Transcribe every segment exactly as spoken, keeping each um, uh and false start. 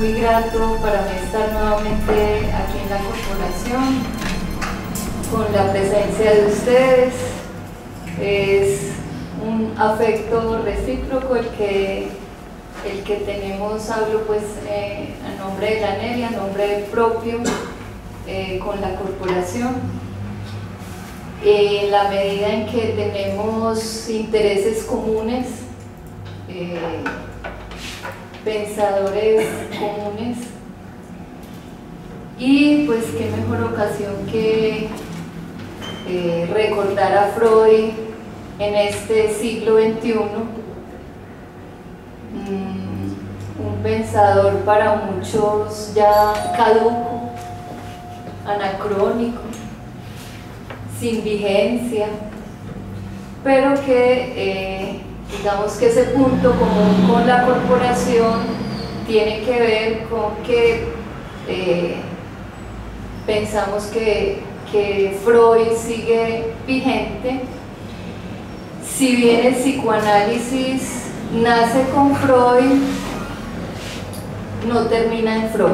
muy grato para mí estar nuevamente aquí en la corporación, con la presencia de ustedes. Es un afecto recíproco el que, el que tenemos, hablo pues eh, a nombre de la NERI, a nombre propio, eh, con la corporación. En la medida en que tenemos intereses comunes, eh, pensadores comunes, y pues qué mejor ocasión que eh, recordar a Freud en este siglo veintiuno, mm, un pensador para muchos ya caduco, anacrónico, sin vigencia, pero que eh, digamos que ese punto común con la corporación tiene que ver con que eh, pensamos que, que Freud sigue vigente. Si bien el psicoanálisis nace con Freud, no termina en Freud.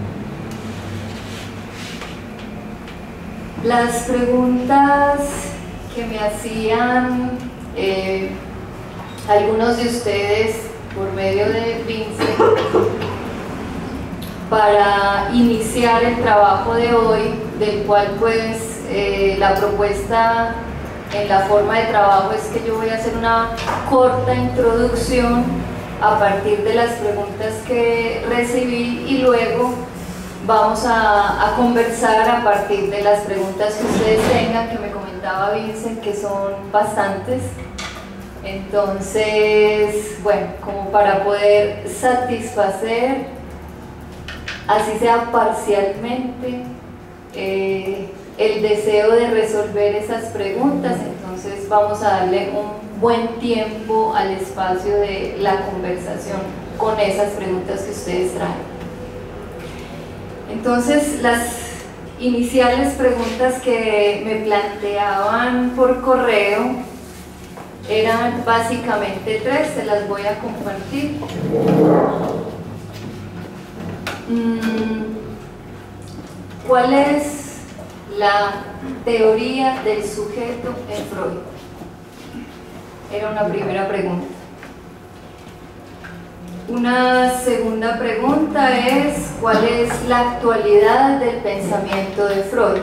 Las preguntas que me hacían eh, algunos de ustedes por medio de Vincent para iniciar el trabajo de hoy, del cual pues eh, la propuesta en la forma de trabajo es que yo voy a hacer una corta introducción a partir de las preguntas que recibí y luego vamos a, a conversar a partir de las preguntas que ustedes tengan, que me comentaba Vincent, que son bastantes. Entonces, bueno, como para poder satisfacer, así sea parcialmente, eh, el deseo de resolver esas preguntas, entonces vamos a darle un buen tiempo al espacio de la conversación con esas preguntas que ustedes traen. Entonces, las iniciales preguntas que me planteaban por correo eran básicamente tres, se las voy a compartir. ¿Cuál es la teoría del sujeto en Freud? Era una primera pregunta. Una segunda pregunta es: ¿cuál es la actualidad del pensamiento de Freud?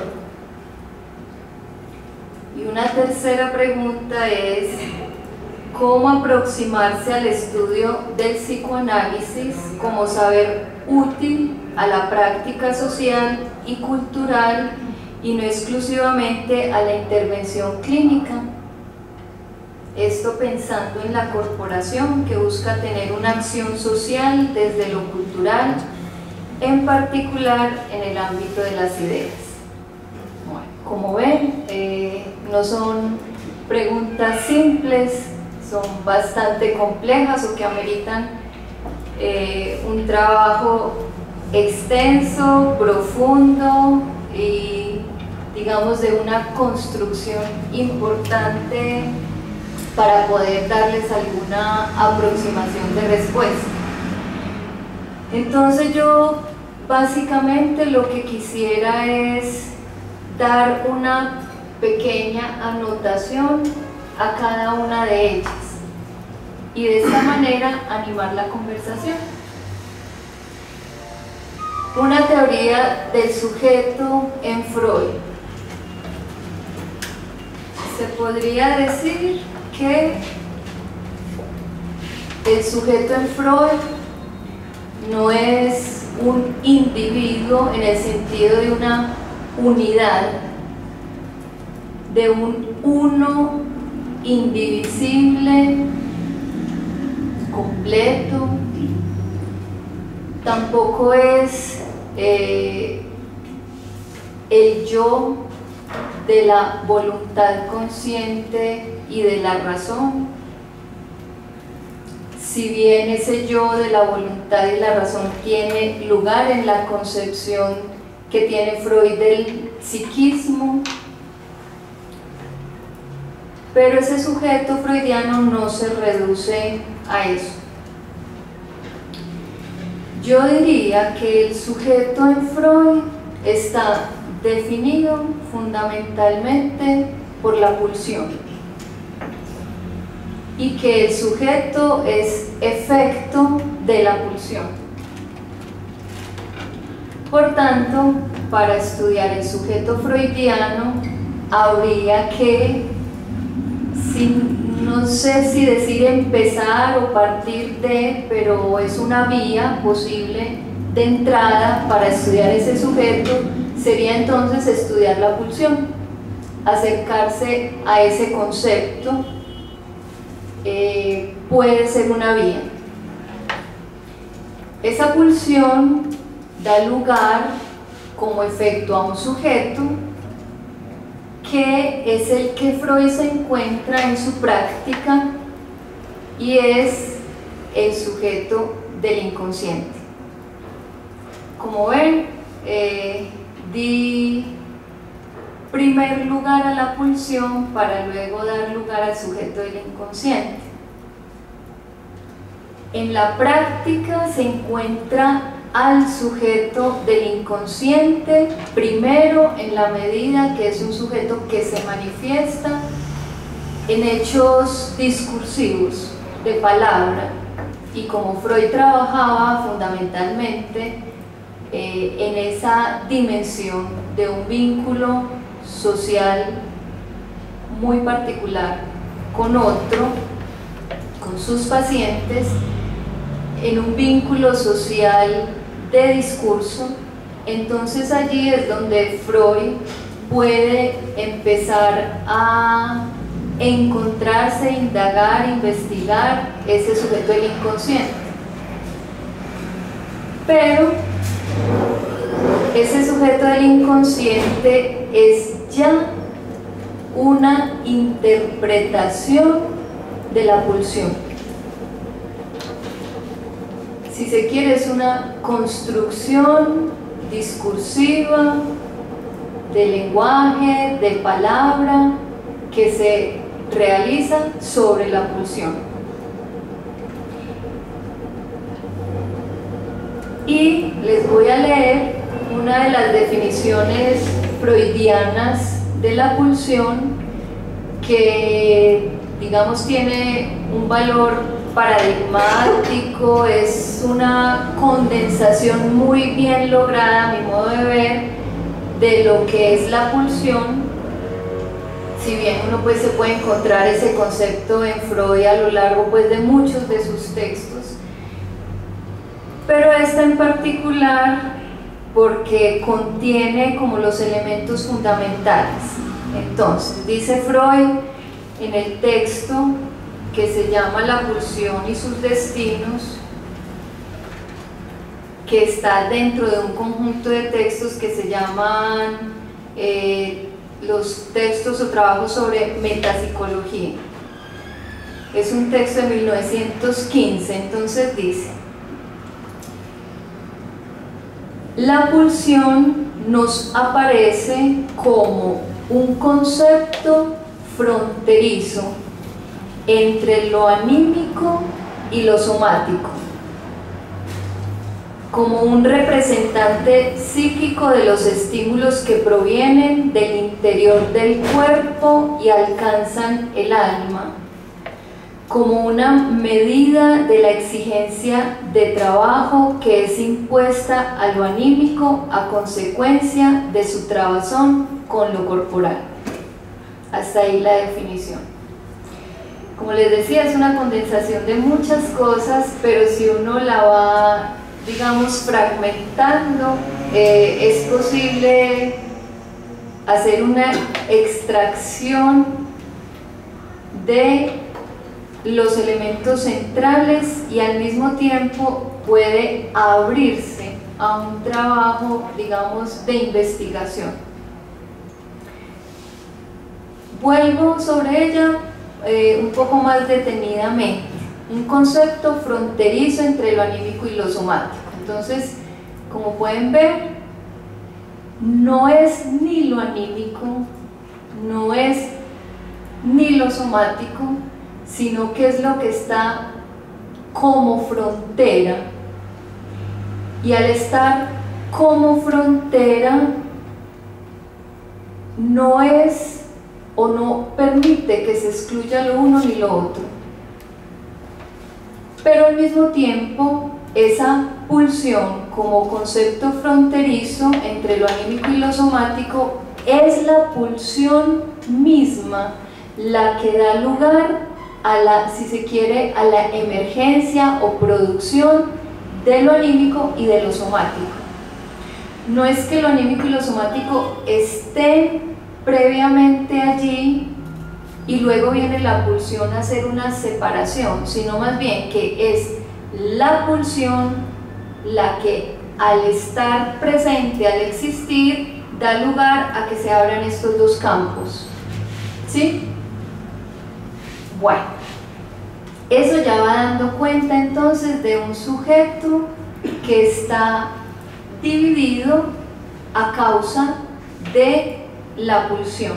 Y una tercera pregunta es: ¿cómo aproximarse al estudio del psicoanálisis como saber útil a la práctica social y cultural y no exclusivamente a la intervención clínica? Esto pensando en la corporación que busca tener una acción social desde lo cultural, en particular en el ámbito de las ideas. Bueno, como ven, eh, no son preguntas simples, son bastante complejas o que ameritan eh, un trabajo extenso, profundo y digamos de una construcción importante para poder darles alguna aproximación de respuesta. Entonces yo básicamente lo que quisiera es dar una pequeña anotación a cada una de ellas y de esta manera animar la conversación. Una teoría del sujeto en Freud. Se podría decir que el sujeto en Freud no es un individuo en el sentido de una unidad, de un uno indivisible, completo. Tampoco es eh, el yo de la voluntad consciente y de la razón. Si bien ese yo de la voluntad y la razón tiene lugar en la concepción que tiene Freud del psiquismo, pero ese sujeto freudiano no se reduce a eso. Yo diría que el sujeto en Freud está definido fundamentalmente por la pulsión y que el sujeto es efecto de la pulsión. Por tanto, para estudiar el sujeto freudiano habría que, sin, no sé si decir empezar o partir de, pero es una vía posible de entrada para estudiar ese sujeto, sería entonces estudiar la pulsión, acercarse a ese concepto, eh, puede ser una vía. Esa pulsión da lugar como efecto a un sujeto que es el que Freud se encuentra en su práctica y es el sujeto del inconsciente. Como ven, eh, di primer lugar a la pulsión para luego dar lugar al sujeto del inconsciente. En la práctica se encuentra al sujeto del inconsciente primero en la medida que es un sujeto que se manifiesta en hechos discursivos de palabra, y como Freud trabajaba fundamentalmente eh, en esa dimensión de un vínculo social muy particular con otro, con sus pacientes, en un vínculo social de discurso, entonces allí es donde Freud puede empezar a encontrarse, indagar, investigar ese sujeto del inconsciente. Pero ese sujeto del inconsciente es ya una interpretación de la pulsión. Si se quiere, es una construcción discursiva de lenguaje, de palabra, que se realiza sobre la pulsión. Y les voy a leer una de las definiciones freudianas de la pulsión que, digamos, tiene un valor paradigmático, es una condensación muy bien lograda, a mi modo de ver, de lo que es la pulsión. Si bien uno pues se puede encontrar ese concepto en Freud a lo largo pues de muchos de sus textos, pero esta en particular porque contiene como los elementos fundamentales. Entonces, dice Freud en el texto que se llama La pulsión y sus destinos, que está dentro de un conjunto de textos que se llaman eh, los textos o trabajos sobre metapsicología. Es un texto de mil novecientos quince, entonces dice: la pulsión nos aparece como un concepto fronterizo entre lo anímico y lo somático, como un representante psíquico de los estímulos que provienen del interior del cuerpo y alcanzan el alma, como una medida de la exigencia de trabajo que es impuesta a lo anímico a consecuencia de su trabazón con lo corporal. Hasta ahí la definición. Como les decía, es una condensación de muchas cosas, pero si uno la va, digamos, fragmentando, eh, es posible hacer una extracción de los elementos centrales y al mismo tiempo puede abrirse a un trabajo, digamos, de investigación. Vuelvo sobre ella eh, un poco más detenidamente. Un concepto fronterizo entre lo anímico y lo somático. Entonces, como pueden ver, no es ni lo anímico, no es ni lo somático, sino que es lo que está como frontera y al estar como frontera no es o no permite que se excluya lo uno ni lo otro, pero al mismo tiempo esa pulsión como concepto fronterizo entre lo anímico y lo somático es la pulsión misma la que da lugar a la, si se quiere, a la emergencia o producción de lo anímico y de lo somático. No es que lo anímico y lo somático estén previamente allí y luego viene la pulsión a hacer una separación, sino más bien que es la pulsión la que al estar presente, al existir, da lugar a que se abran estos dos campos. ¿Sí? Bueno, eso ya va dando cuenta entonces de un sujeto que está dividido a causa de la pulsión,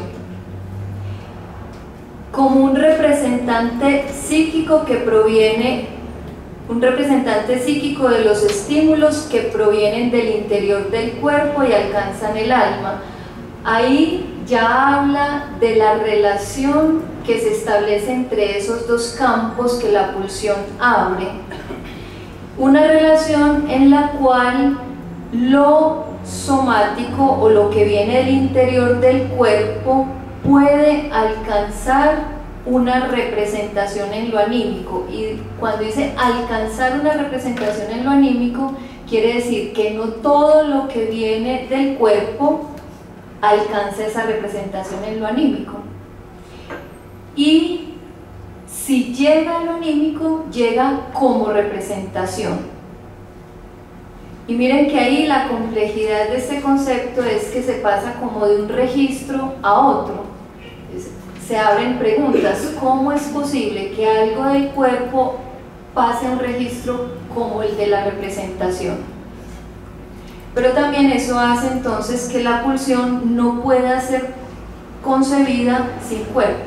como un representante psíquico que proviene, un representante psíquico de los estímulos que provienen del interior del cuerpo y alcanzan el alma. Ahí ya habla de la relación que se establece entre esos dos campos que la pulsión abre, una relación en la cual lo somático o lo que viene del interior del cuerpo puede alcanzar una representación en lo anímico, y cuando dice alcanzar una representación en lo anímico quiere decir que no todo lo que viene del cuerpo alcanza esa representación en lo anímico, y si llega a lo anímico llega como representación. Y miren que ahí la complejidad de este concepto es que se pasa como de un registro a otro. Se abren preguntas: ¿cómo es posible que algo del cuerpo pase a un registro como el de la representación? Pero también eso hace entonces que la pulsión no pueda ser concebida sin cuerpo.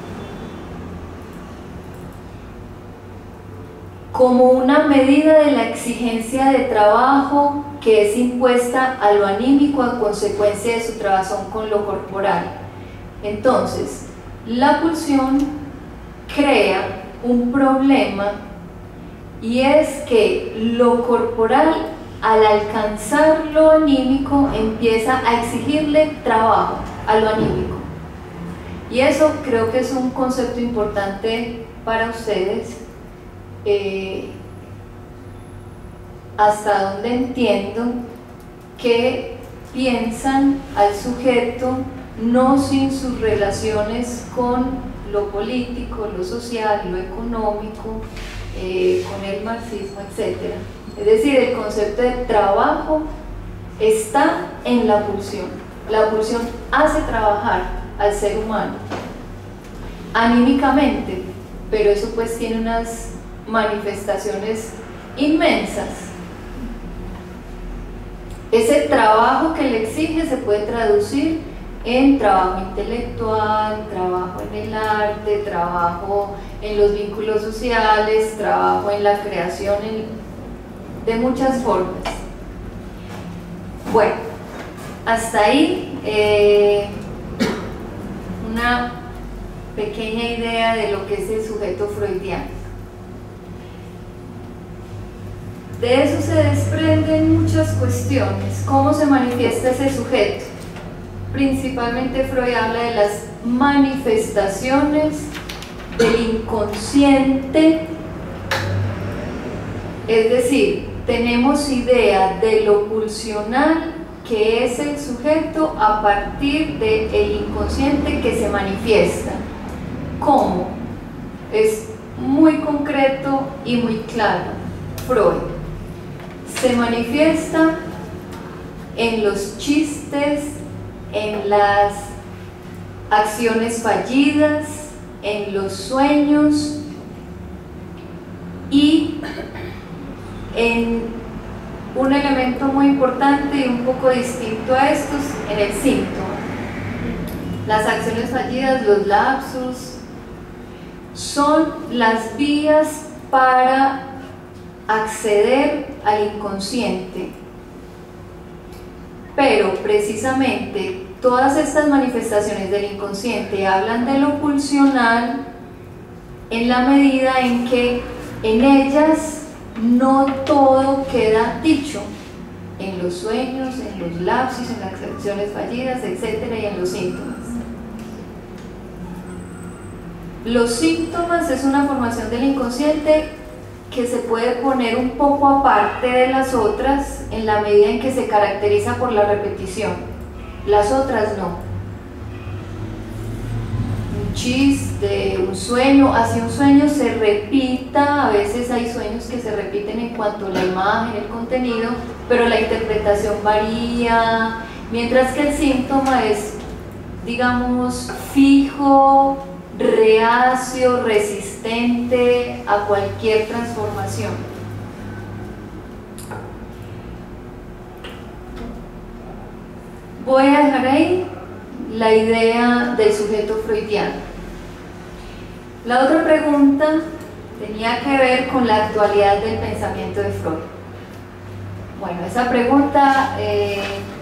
Como una medida de la exigencia de trabajo que es impuesta a lo anímico a consecuencia de su trabazón con lo corporal. Entonces, la pulsión crea un problema, y es que lo corporal, al alcanzar lo anímico, empieza a exigirle trabajo a lo anímico. Y eso creo que es un concepto importante para ustedes. Eh, hasta donde entiendo que piensan al sujeto no sin sus relaciones con lo político, lo social, lo económico, eh, con el marxismo, etcétera. Es decir, el concepto de trabajo está en la pulsión. La pulsión hace trabajar al ser humano anímicamente, pero eso pues tiene unas manifestaciones inmensas. Ese trabajo que le exige se puede traducir en trabajo intelectual, trabajo en el arte, trabajo en los vínculos sociales, trabajo en la creación, en, de muchas formas. Bueno, hasta ahí eh, una pequeña idea de lo que es el sujeto freudiano. De eso se desprenden muchas cuestiones. ¿Cómo se manifiesta ese sujeto? Principalmente Freud habla de las manifestaciones del inconsciente, es decir, tenemos idea de lo pulsional que es el sujeto a partir del inconsciente que se manifiesta. ¿Cómo? Es muy concreto y muy claro. Freud se manifiesta en los chistes, en las acciones fallidas, en los sueños y en un elemento muy importante y un poco distinto a estos, en el síntoma. Las acciones fallidas, los lapsus, son las vías para acceder al inconsciente. Pero precisamente todas estas manifestaciones del inconsciente hablan de lo pulsional en la medida en que en ellas no todo queda dicho, en los sueños, en los lapsus, en las acciones fallidas, etcétera, y en los síntomas. Los síntomas es una formación del inconsciente que se puede poner un poco aparte de las otras en la medida en que se caracteriza por la repetición. Las otras no. Un chiste, un sueño, así un sueño se repita, a veces hay sueños que se repiten en cuanto a la imagen, el contenido, pero la interpretación varía, mientras que el síntoma es, digamos, fijo, reacio, resistente a cualquier transformación. Voy a dejar ahí la idea del sujeto freudiano. La otra pregunta tenía que ver con la actualidad del pensamiento de Freud. Bueno, esa pregunta eh,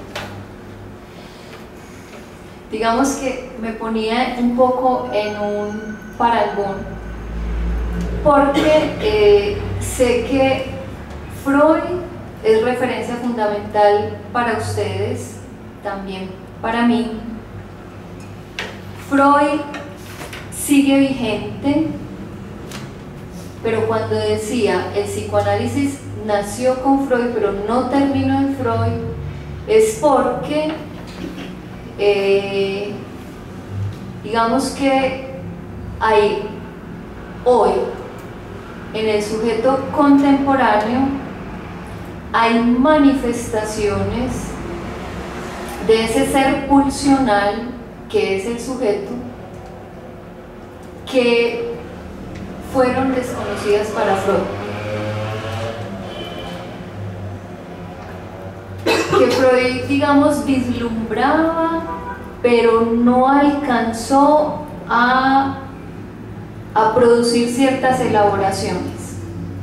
digamos que me ponía un poco en un parangón, porque eh, sé que Freud es referencia fundamental para ustedes, también para mí. Freud sigue vigente, pero cuando decía el psicoanálisis nació con Freud pero no terminó en Freud, es porque Eh, digamos que hay hoy en el sujeto contemporáneo hay manifestaciones de ese ser pulsional que es el sujeto que fueron desconocidas para Freud, que Freud, digamos, vislumbraba, pero no alcanzó a, a producir ciertas elaboraciones.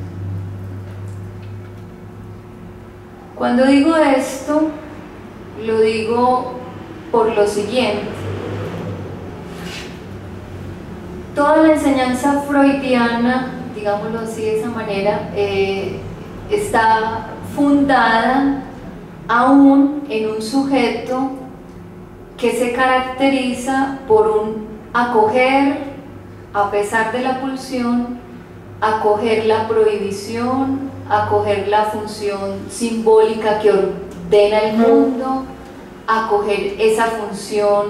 Cuando digo esto, lo digo por lo siguiente. Toda la enseñanza freudiana, digámoslo así de esa manera, eh, está fundada aún en un sujeto que se caracteriza por un acoger, a pesar de la pulsión, acoger la prohibición, acoger la función simbólica que ordena el mundo, acoger esa función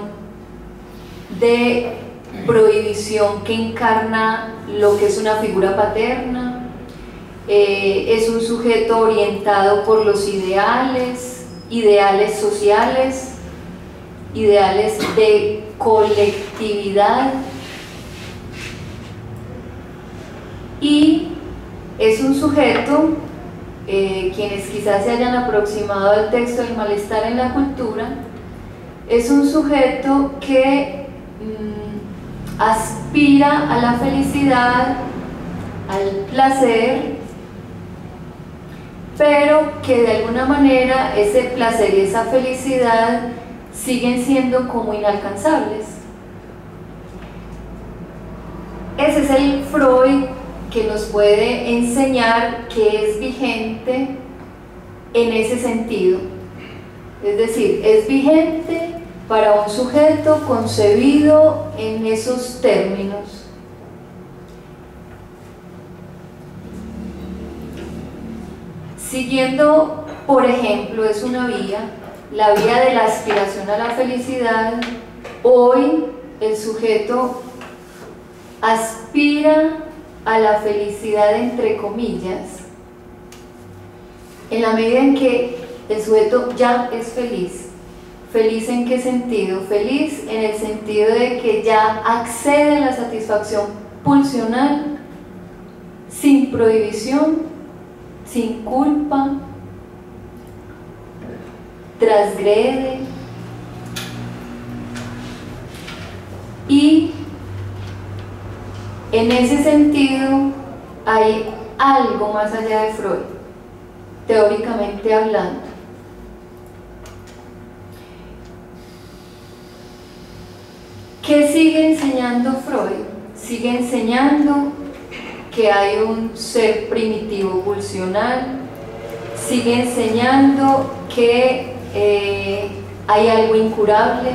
de prohibición que encarna lo que es una figura paterna. Eh, es un sujeto orientado por los ideales, ideales sociales, ideales de colectividad, y es un sujeto, eh, quienes quizás se hayan aproximado al texto del malestar en la cultura, es un sujeto que mmm, aspira a la felicidad, al placer, pero que de alguna manera ese placer y esa felicidad siguen siendo como inalcanzables. Ese es el Freud que nos puede enseñar que es vigente en ese sentido. Es decir, es vigente para un sujeto concebido en esos términos. Siguiendo, por ejemplo, es una vía, la vía de la aspiración a la felicidad. Hoy el sujeto aspira a la felicidad entre comillas, en la medida en que el sujeto ya es feliz. ¿Feliz en qué sentido? Feliz en el sentido de que ya accede a la satisfacción pulsional, sin prohibición, sin culpa, transgrede, y en ese sentido hay algo más allá de Freud, teóricamente hablando. ¿Qué sigue enseñando Freud? Sigue enseñando que hay un ser primitivo pulsional, sigue enseñando que eh, hay algo incurable,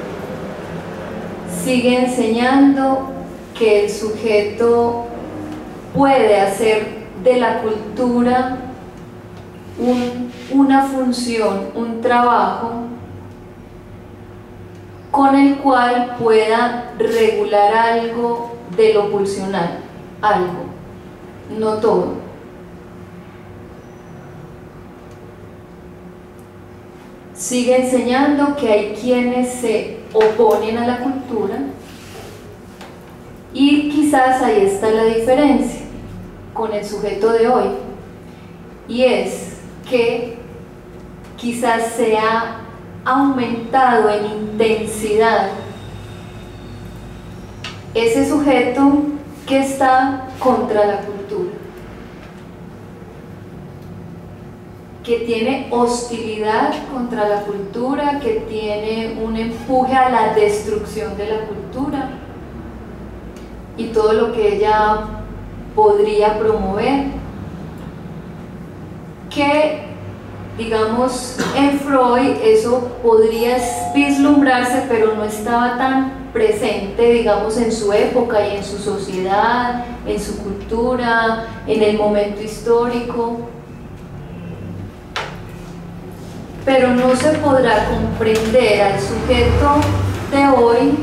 sigue enseñando que el sujeto puede hacer de la cultura un, una función, un trabajo con el cual pueda regular algo de lo pulsional, algo, no todo. Sigue enseñando que hay quienes se oponen a la cultura y quizás ahí está la diferencia con el sujeto de hoy, y es que quizás se ha aumentado en intensidad ese sujeto que está contra la cultura, que tiene hostilidad contra la cultura, que tiene un empuje a la destrucción de la cultura y todo lo que ella podría promover, que digamos en Freud eso podría vislumbrarse, pero no estaba tan presente, digamos, en su época y en su sociedad, en su cultura, en el momento histórico. Pero no se podrá comprender al sujeto de hoy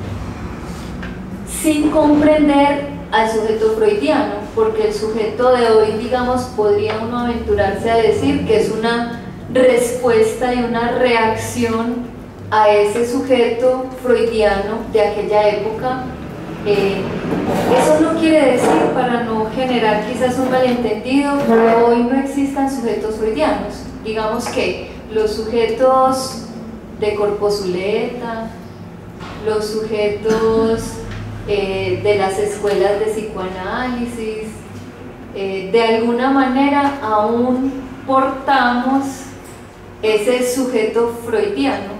sin comprender al sujeto freudiano, porque el sujeto de hoy, digamos, podría uno aventurarse a decir que es una respuesta y una reacción a ese sujeto freudiano de aquella época. Eh, eso no quiere decir, para no generar quizás un malentendido, que hoy no existan sujetos freudianos. Digamos que los sujetos de Corpozuleta, los sujetos eh, de las escuelas de psicoanálisis, eh, de alguna manera aún portamos ese sujeto freudiano,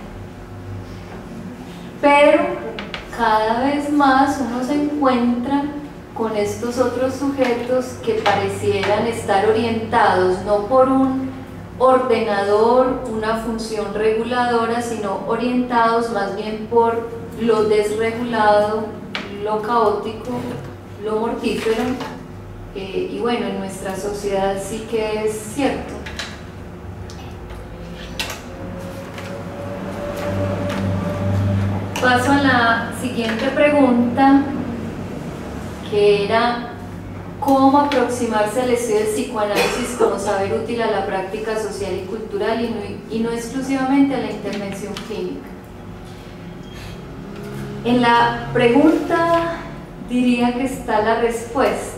pero cada vez más uno se encuentra con estos otros sujetos que parecieran estar orientados no por un ordenador, una función reguladora, sino orientados más bien por lo desregulado, lo caótico, lo mortífero, eh, y bueno, en nuestra sociedad sí que es cierto. Paso a la siguiente pregunta, que era cómo aproximarse al estudio del psicoanálisis como saber útil a la práctica social y cultural y no, y no exclusivamente a la intervención clínica. En la pregunta diría que está la respuesta.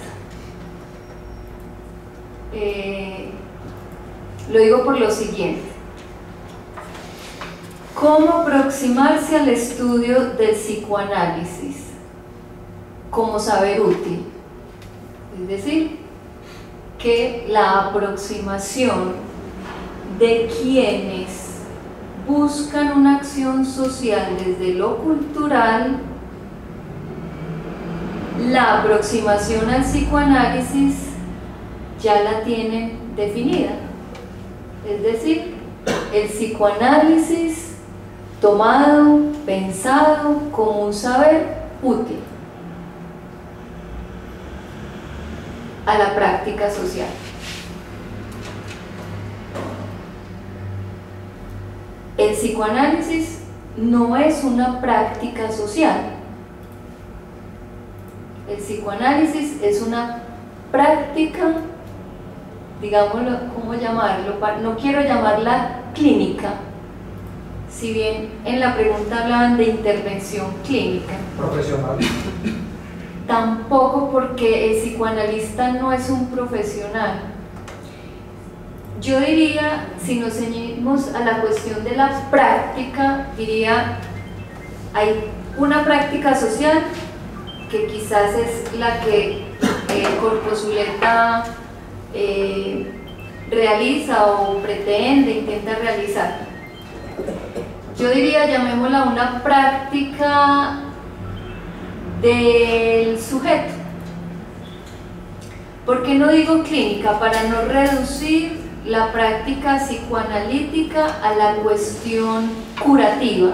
Eh, lo digo por lo siguiente. ¿Cómo aproximarse al estudio del psicoanálisis como saber útil? Es decir, que la aproximación de quienes buscan una acción social desde lo cultural, la aproximación al psicoanálisis ya la tienen definida. Es decir, el psicoanálisis tomado, pensado como un saber útil a la práctica social. El psicoanálisis no es una práctica social. El psicoanálisis es una práctica, digámoslo, ¿cómo llamarlo? No quiero llamarla clínica, si bien en la pregunta hablaban de intervención clínica. Profesional. Tampoco, porque el psicoanalista no es un profesional. Yo diría, si nos ceñimos a la cuestión de la práctica, diría, hay una práctica social que quizás es la que que Corpozuleta eh, realiza o pretende, intenta realizar. Yo diría, llamémosla una práctica del sujeto. ¿Por qué no digo clínica? Para no reducir la práctica psicoanalítica a la cuestión curativa,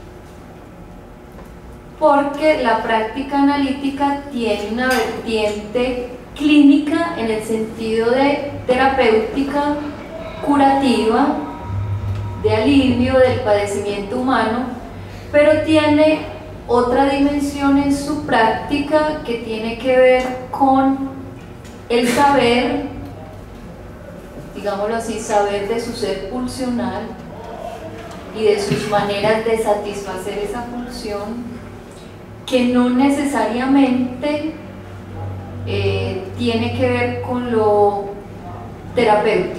porque la práctica analítica tiene una vertiente clínica en el sentido de terapéutica, curativa, de alivio del padecimiento humano, pero tiene otra dimensión en su práctica que tiene que ver con el saber, digámoslo así, saber de su ser pulsional y de sus maneras de satisfacer esa pulsión, que no necesariamente eh, tiene que ver con lo terapéutico.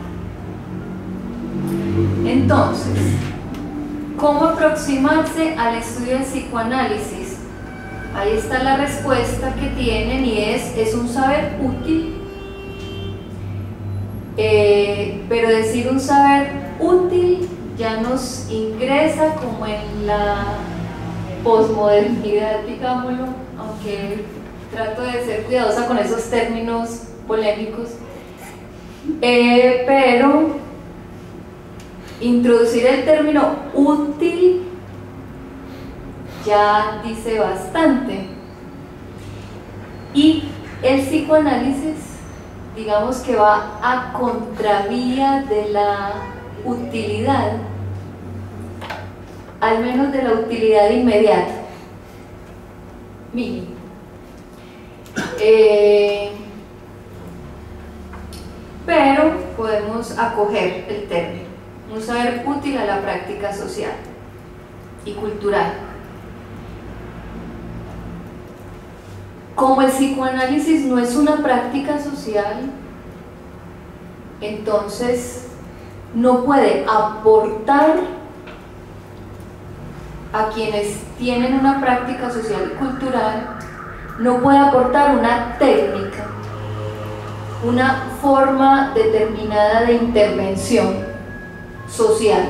Entonces, ¿cómo aproximarse al estudio del psicoanálisis? Ahí está la respuesta que tienen y es, es un saber útil, eh, pero decir un saber útil ya nos ingresa como en la posmodernidad, digámoslo, aunque trato de ser cuidadosa con esos términos polémicos, eh, pero introducir el término útil ya dice bastante. Y el psicoanálisis, digamos que va a contravía de la utilidad, al menos de la utilidad inmediata, mínimo. Eh, pero podemos acoger el término, un saber útil a la práctica social y cultural. Como el psicoanálisis no es una práctica social, entonces no puede aportar a quienes tienen una práctica social y cultural, no puede aportar una técnica, una forma determinada de intervención social.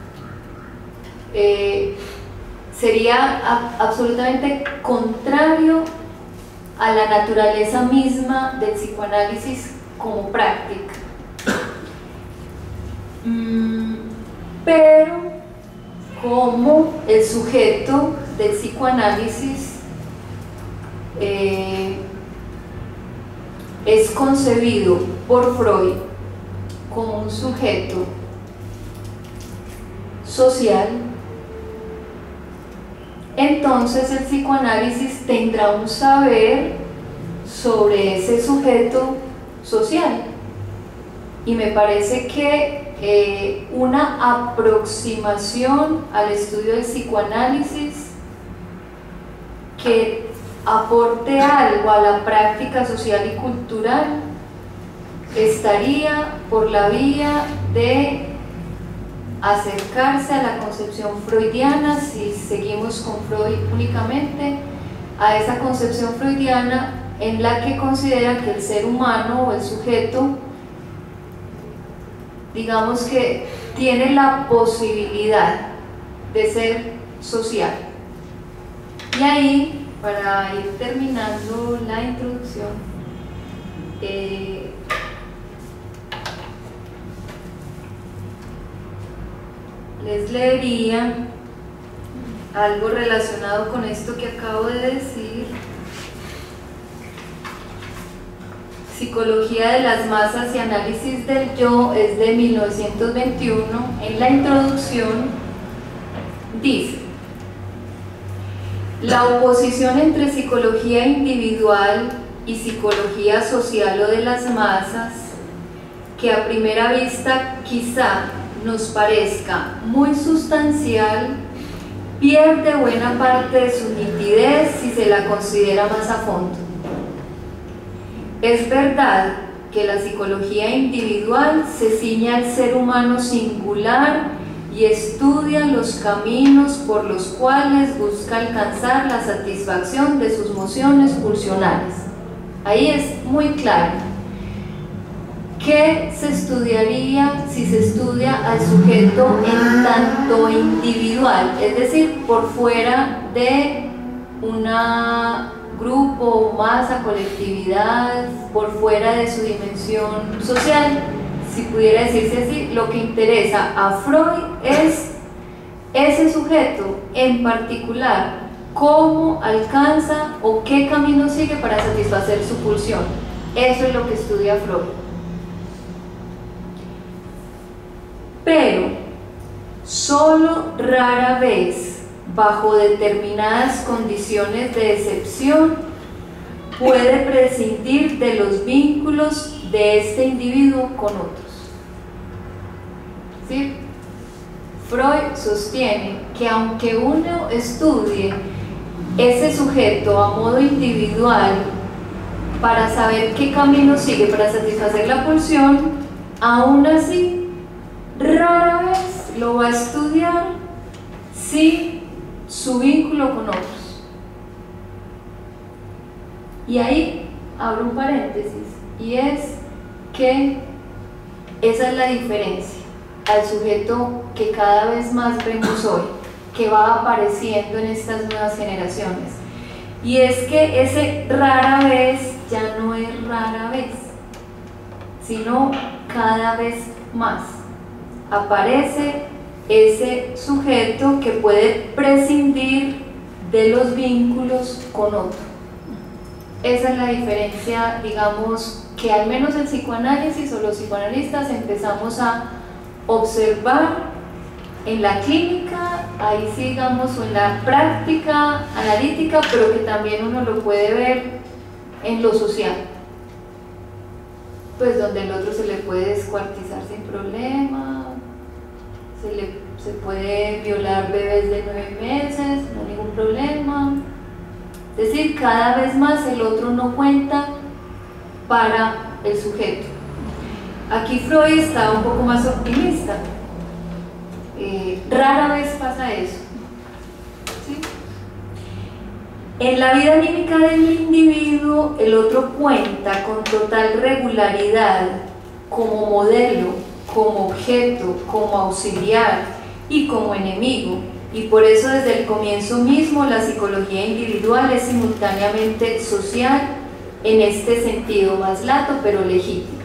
Eh, sería a, absolutamente contrario a la naturaleza misma del psicoanálisis como práctica. Mm, pero como el sujeto del psicoanálisis eh, es concebido por Freud como un sujeto social, entonces el psicoanálisis tendrá un saber sobre ese sujeto social, y me parece que eh, una aproximación al estudio del psicoanálisis que aporte algo a la práctica social y cultural estaría por la vía de acercarse a la concepción freudiana, si seguimos con Freud únicamente, a esa concepción freudiana en la que considera que el ser humano o el sujeto, digamos que tiene la posibilidad de ser social. Y ahí, para ir terminando la introducción, eh, les leería algo relacionado con esto que acabo de decir. Psicología de las masas y análisis del yo, es de mil novecientos veintiuno. En la introducción dice: la oposición entre psicología individual y psicología social o de las masas, que a primera vista quizá nos parezca muy sustancial, pierde buena parte de su nitidez si se la considera más a fondo. Es verdad que la psicología individual se ciñe al ser humano singular y estudia los caminos por los cuales busca alcanzar la satisfacción de sus mociones pulsionales. Ahí es muy claro. ¿Qué se estudiaría si se estudia al sujeto en tanto individual? Es decir, por fuera de una grupo, masa, colectividad, por fuera de su dimensión social, si pudiera decirse así. Lo que interesa a Freud es ese sujeto en particular, cómo alcanza o qué camino sigue para satisfacer su pulsión. Eso es lo que estudia Freud. Pero solo rara vez, bajo determinadas condiciones de excepción, puede prescindir de los vínculos de este individuo con otros. ¿Sí? Freud sostiene que aunque uno estudie ese sujeto a modo individual para saber qué camino sigue para satisfacer la pulsión, aún así rara vez lo va a estudiar sin su vínculo con otros. Y ahí abro un paréntesis, y es que esa es la diferencia al sujeto que cada vez más vemos hoy, que va apareciendo en estas nuevas generaciones. Y es que ese rara vez ya no es rara vez, sino cada vez más aparece ese sujeto que puede prescindir de los vínculos con otro. Esa es la diferencia, digamos, que al menos el psicoanálisis o los psicoanalistas empezamos a observar en la clínica, ahí sí, digamos, o en la práctica analítica, pero que también uno lo puede ver en lo social, pues donde el otro se le puede descuartizar sin problema, se, le, se puede violar bebés de nueve meses, no hay ningún problema. Es decir, cada vez más el otro no cuenta para el sujeto. Aquí Freud está un poco más optimista. Eh, rara vez pasa eso. ¿Sí? En la vida anímica del individuo, el otro cuenta con total regularidad como modelo, como objeto, como auxiliar y como enemigo. Y por eso desde el comienzo mismo la psicología individual es simultáneamente social en este sentido más lato pero legítimo.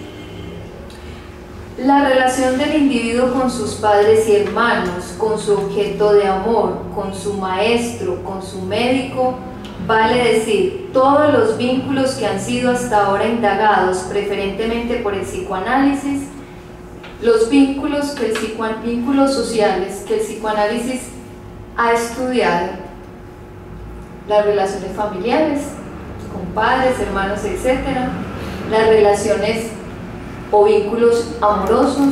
La relación del individuo con sus padres y hermanos, con su objeto de amor, con su maestro, con su médico, vale decir, todos los vínculos que han sido hasta ahora indagados preferentemente por el psicoanálisis, los vínculos, que el psicoan, vínculos sociales que el psicoanálisis ha estudiado, las relaciones familiares, con padres, hermanos, etcétera, las relaciones o vínculos amorosos,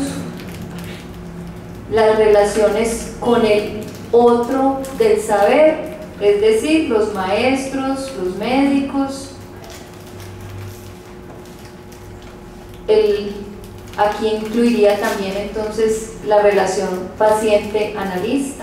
las relaciones con el otro del saber, es decir, los maestros, los médicos, el, aquí incluiría también entonces la relación paciente-analista.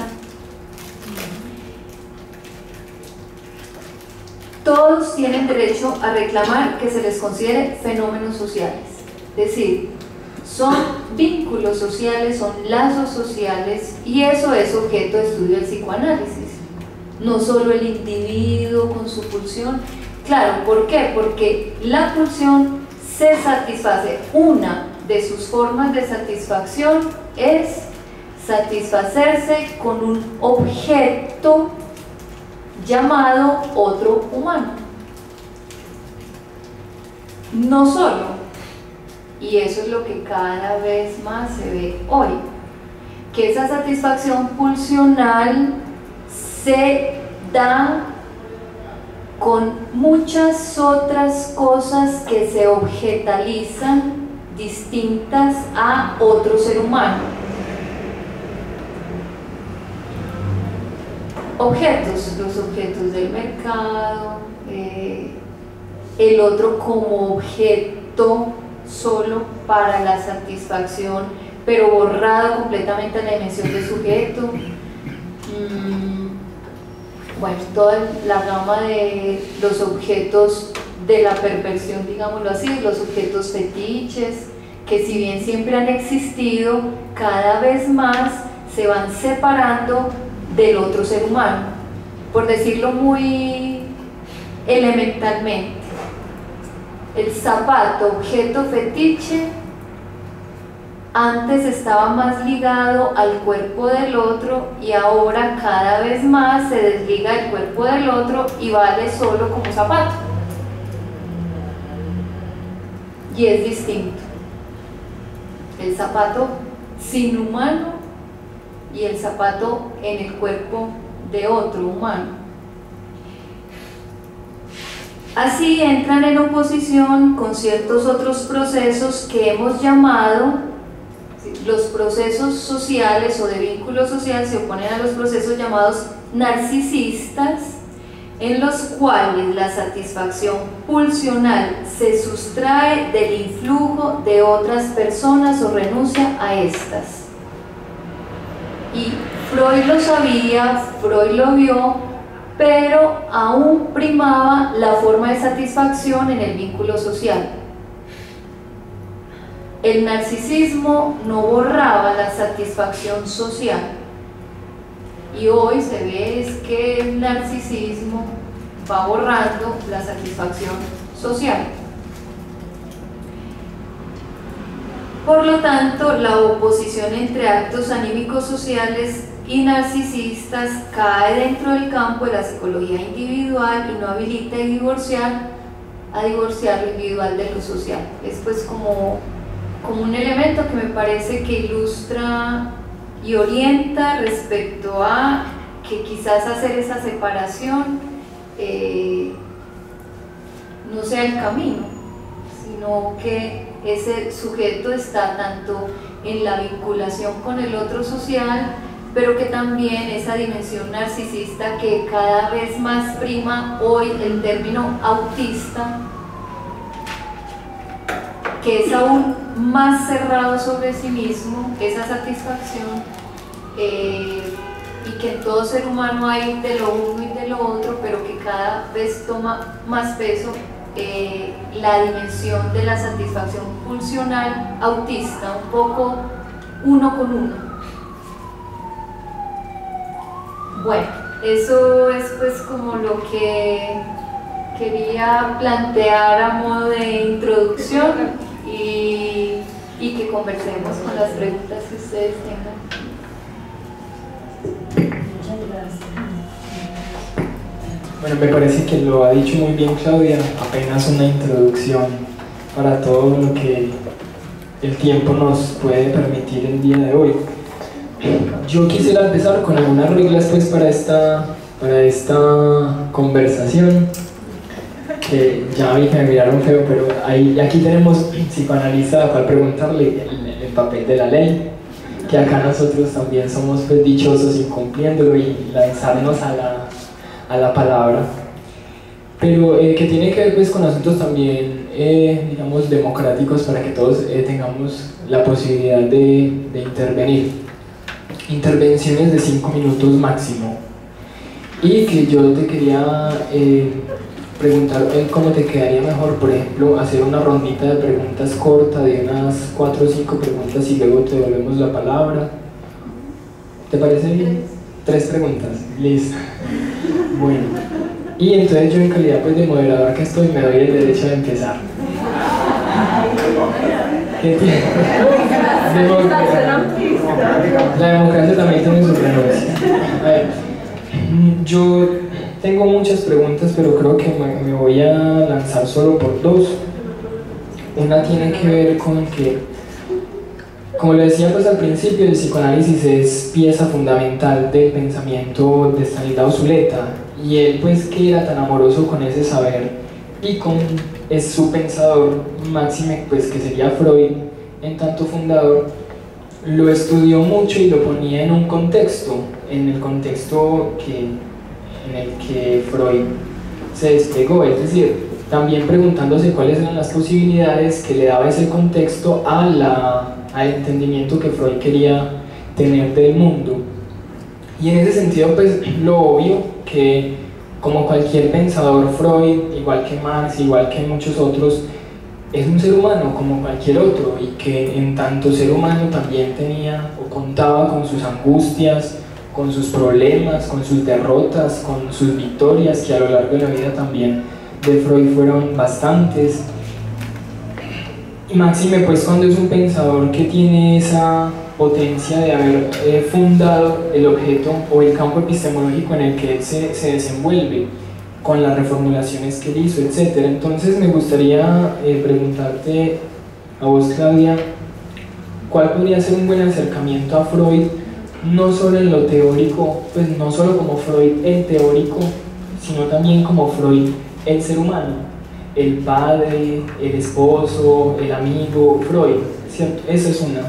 Todos tienen derecho a reclamar que se les considere fenómenos sociales. Es decir, son vínculos sociales, son lazos sociales, y eso es objeto de estudio del psicoanálisis. No solo el individuo con su pulsión. Claro, ¿por qué? Porque la pulsión se satisface. Una de sus formas de satisfacción es satisfacerse con un objeto llamado otro humano. No solo. Y eso es lo que cada vez más se ve hoy, que esa satisfacción pulsional se da con muchas otras cosas que se objetalizan distintas a otro ser humano. Objetos, los objetos del mercado, eh, el otro como objeto solo para la satisfacción, pero borrado completamente en la dimensión del sujeto. Mm, bueno, toda la gama de los objetos de la perversión, digámoslo así, los sujetos fetiches, que si bien siempre han existido, cada vez más se van separando del otro ser humano, por decirlo muy elementalmente. El zapato, objeto fetiche, antes estaba más ligado al cuerpo del otro y ahora cada vez más se desliga del cuerpo del otro y vale solo como zapato. Y es distinto. El zapato sin humano y el zapato en el cuerpo de otro humano. Así entran en oposición con ciertos otros procesos que hemos llamado, los procesos sociales o de vínculo social se oponen a los procesos llamados narcisistas, en los cuales la satisfacción pulsional se sustrae del influjo de otras personas o renuncia a estas. Y Freud lo sabía, Freud lo vio, pero aún primaba la forma de satisfacción en el vínculo social. El narcisismo no borraba la satisfacción social, y hoy se ve es que el narcisismo va borrando la satisfacción social. Por lo tanto, la oposición entre actos anímicos sociales y narcisistas cae dentro del campo de la psicología individual y no habilita a divorciar, a divorciar lo individual de lo social. Es pues como, como un elemento que me parece que ilustra y orienta respecto a que quizás hacer esa separación eh, no sea el camino, sino que ese sujeto está tanto en la vinculación con el otro social, pero que también esa dimensión narcisista que cada vez más prima hoy el término autista, que es aún más cerrado sobre sí mismo, esa satisfacción, eh, y que en todo ser humano hay de lo uno y de lo otro, pero que cada vez toma más peso eh, la dimensión de la satisfacción pulsional autista, un poco uno con uno. Bueno, eso es pues como lo que quería plantear a modo de introducción y, y que conversemos con las preguntas que ustedes tengan. Muchas gracias. Bueno, me parece que lo ha dicho muy bien Claudia, apenas una introducción para todo lo que el tiempo nos puede permitir el día de hoy. Yo quisiera empezar con algunas reglas pues para esta, para esta conversación, que ya vi que me miraron feo, pero ahí, aquí tenemos psicoanalista para preguntarle el, el papel de la ley, que acá nosotros también somos pues dichosos incumpliéndolo y lanzarnos a la, a la palabra, pero eh, que tiene que ver pues con asuntos también eh, digamos democráticos para que todos eh, tengamos la posibilidad de, de intervenir. Intervenciones de cinco minutos máximo, y que yo te quería eh, preguntar eh, cómo te quedaría mejor, por ejemplo, hacer una rondita de preguntas corta de unas cuatro o cinco preguntas y luego te devolvemos la palabra. ¿Te parece bien? Tres preguntas, listo. Bueno, y entonces yo en calidad pues de moderador que estoy me doy el derecho de empezar. ¿Qué tiene? La democracia también tiene sus renuncias. A ver, yo tengo muchas preguntas, pero creo que me, me voy a lanzar solo por dos. Una tiene que ver con que, como le decía pues al principio, el psicoanálisis es pieza fundamental del pensamiento de Stanislao Zuleta, y él pues que era tan amoroso con ese saber y con es su pensador máxime pues que sería Freud en tanto fundador, lo estudió mucho y lo ponía en un contexto, en el contexto que, en el que Freud se despegó, es decir, también preguntándose cuáles eran las posibilidades que le daba ese contexto a la, al entendimiento que Freud quería tener del mundo. Y en ese sentido, pues lo obvio que como cualquier pensador, Freud, igual que Marx, igual que muchos otros, es un ser humano como cualquier otro, y que en tanto ser humano también tenía o contaba con sus angustias, con sus problemas, con sus derrotas, con sus victorias, que a lo largo de la vida también de Freud fueron bastantes. Y máxime pues cuando es un pensador que tiene esa potencia de haber eh, fundado el objeto o el campo epistemológico en el que él se, se desenvuelve, con las reformulaciones que él hizo, etcétera. Entonces me gustaría eh, preguntarte a vos, Claudia, ¿cuál podría ser un buen acercamiento a Freud, no solo en lo teórico, pues no solo como Freud el teórico, sino también como Freud el ser humano, el padre, el esposo, el amigo, Freud, ¿cierto? Esa es una.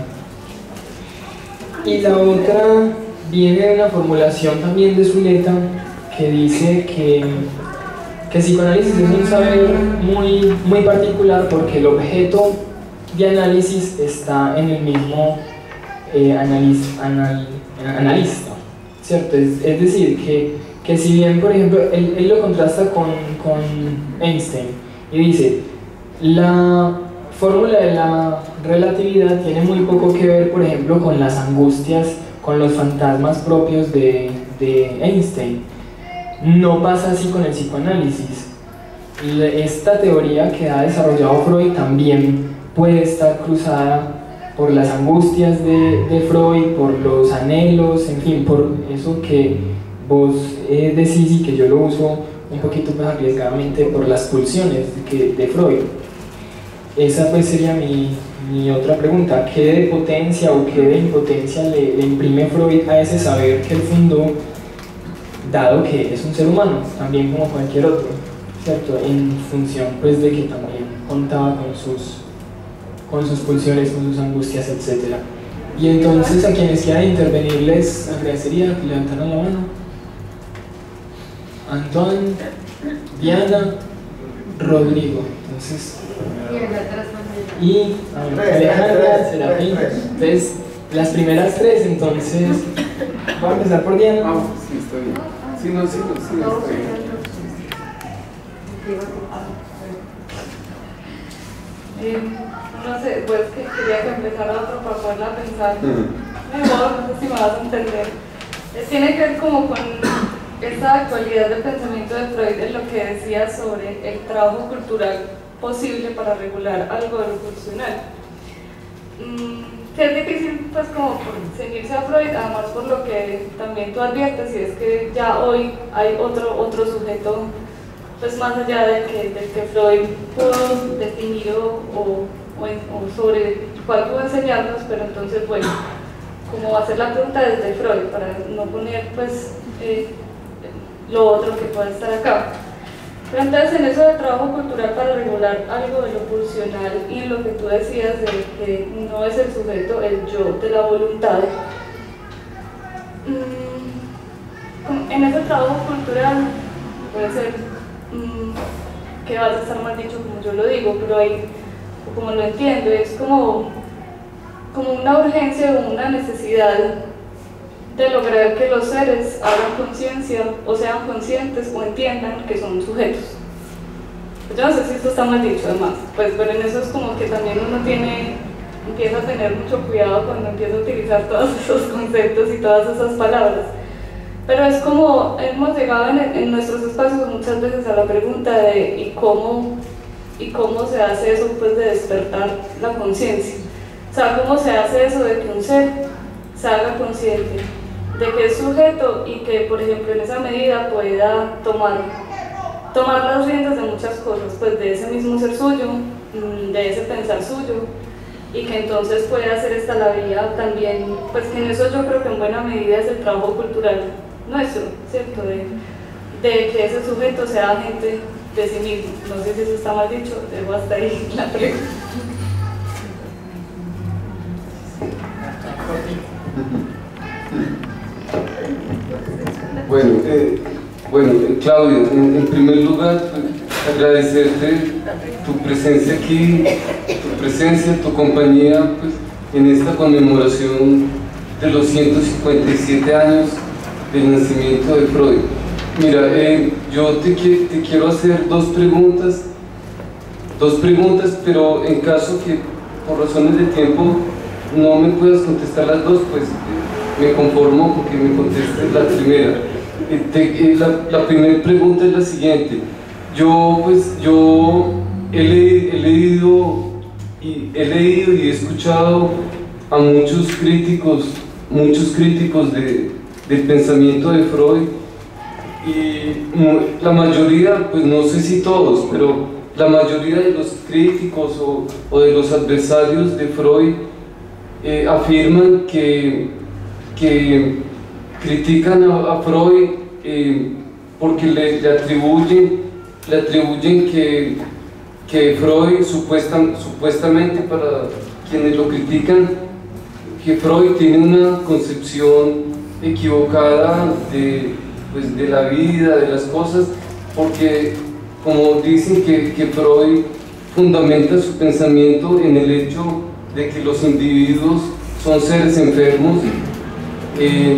Y la otra viene de una formulación también de Zuleta, que dice que, que el psicoanálisis es un saber muy, muy particular porque el objeto de análisis está en el mismo eh, analiz, anal, analista, ¿cierto? Es, es decir, que, que si bien, por ejemplo, él, él lo contrasta con, con Einstein y dice, la fórmula de la relatividad tiene muy poco que ver, por ejemplo, con las angustias, con los fantasmas propios de, de Einstein. No pasa así con el psicoanálisis. Esta teoría que ha desarrollado Freud también puede estar cruzada por las angustias de, de Freud, por los anhelos, en fin, por eso que vos eh, decís y que yo lo uso un poquito más arriesgadamente, por las pulsiones que, de Freud. Esa pues sería mi, mi otra pregunta. ¿Qué de potencia o qué de impotencia le, le imprime Freud a ese saber que él fundó, dado que es un ser humano, también como cualquier otro, ¿cierto? En función pues de que también contaba con sus, con sus pulsiones, con sus angustias, etcétera. Y entonces a quienes quieran intervenir les agradecería que levantaran la mano. Antoine, Diana, Rodrigo. Entonces, y a ver, Alejandra, Serafín. Entonces, las primeras tres, entonces, voy a empezar por Diana. Ah, sí, está bien. Sí, no, sí, no, sí, está bien. Eh, no sé, pues que quería que empezara otro para poderla pensar mejor, no sé si me vas a entender. Eh, tiene que ver como con esta actualidad del pensamiento de Freud, en lo que decía sobre el trabajo cultural posible para regular algo de lo funcional. Mm, que es difícil pues como por ceñirse a Freud, además por lo que también tú adviertes, y es que ya hoy hay otro, otro sujeto pues más allá del que, del que Freud pudo definir o, o, o sobre el cual pudo enseñarnos, pero entonces bueno, como hacer la pregunta desde Freud para no poner pues eh, lo otro que pueda estar acá. Pero entonces en eso del trabajo cultural para regular algo de lo pulsional y en lo que tú decías de que no es el sujeto, el yo de la voluntad, mmm, en ese trabajo cultural puede ser mmm, que vas a estar mal dicho como yo lo digo, pero ahí, como lo entiendo, es como, como una urgencia o una necesidad de lograr que los seres hagan conciencia o sean conscientes o entiendan que son sujetos. Pues yo no sé si esto está mal dicho además, pues, pero en eso es como que también uno tiene, empieza a tener mucho cuidado cuando empieza a utilizar todos esos conceptos y todas esas palabras. Pero es como hemos llegado en, en nuestros espacios muchas veces a la pregunta de ¿y cómo, y cómo se hace eso pues de despertar la conciencia? O sea, ¿cómo se hace eso de que un ser se haga consciente de que es sujeto y que, por ejemplo, en esa medida pueda tomar, tomar las riendas de muchas cosas, pues de ese mismo ser suyo, de ese pensar suyo, y que entonces pueda hacer esta la vía también, pues que en eso yo creo que en buena medida es el trabajo cultural nuestro, ¿cierto? De, de que ese sujeto sea agente de sí mismo. No sé si eso está mal dicho, dejo hasta ahí la pregunta. Bueno, eh, bueno eh, Claudia, en, en primer lugar, pues, agradecerte tu presencia aquí, tu presencia, tu compañía pues, en esta conmemoración de los ciento cincuenta y siete años del nacimiento de Freud. Mira, eh, yo te, te quiero hacer dos preguntas, dos preguntas, pero en caso que por razones de tiempo no me puedas contestar las dos, pues me conformo con que me contestes la primera. Eh, te, eh, la, la primera pregunta es la siguiente. Yo, pues, yo he, le, he leído y he leído y he escuchado a muchos críticos, muchos críticos de, del pensamiento de Freud, y la mayoría, pues no sé si todos, pero la mayoría de los críticos o, o de los adversarios de Freud eh, afirman que, que critican a, a Freud eh, porque le, le atribuyen, le atribuyen que, que Freud supuesta, supuestamente, para quienes lo critican, que Freud tiene una concepción equivocada de, pues, de la vida, de las cosas, porque como dicen que, que Freud fundamenta su pensamiento en el hecho de que los individuos son seres enfermos, eh,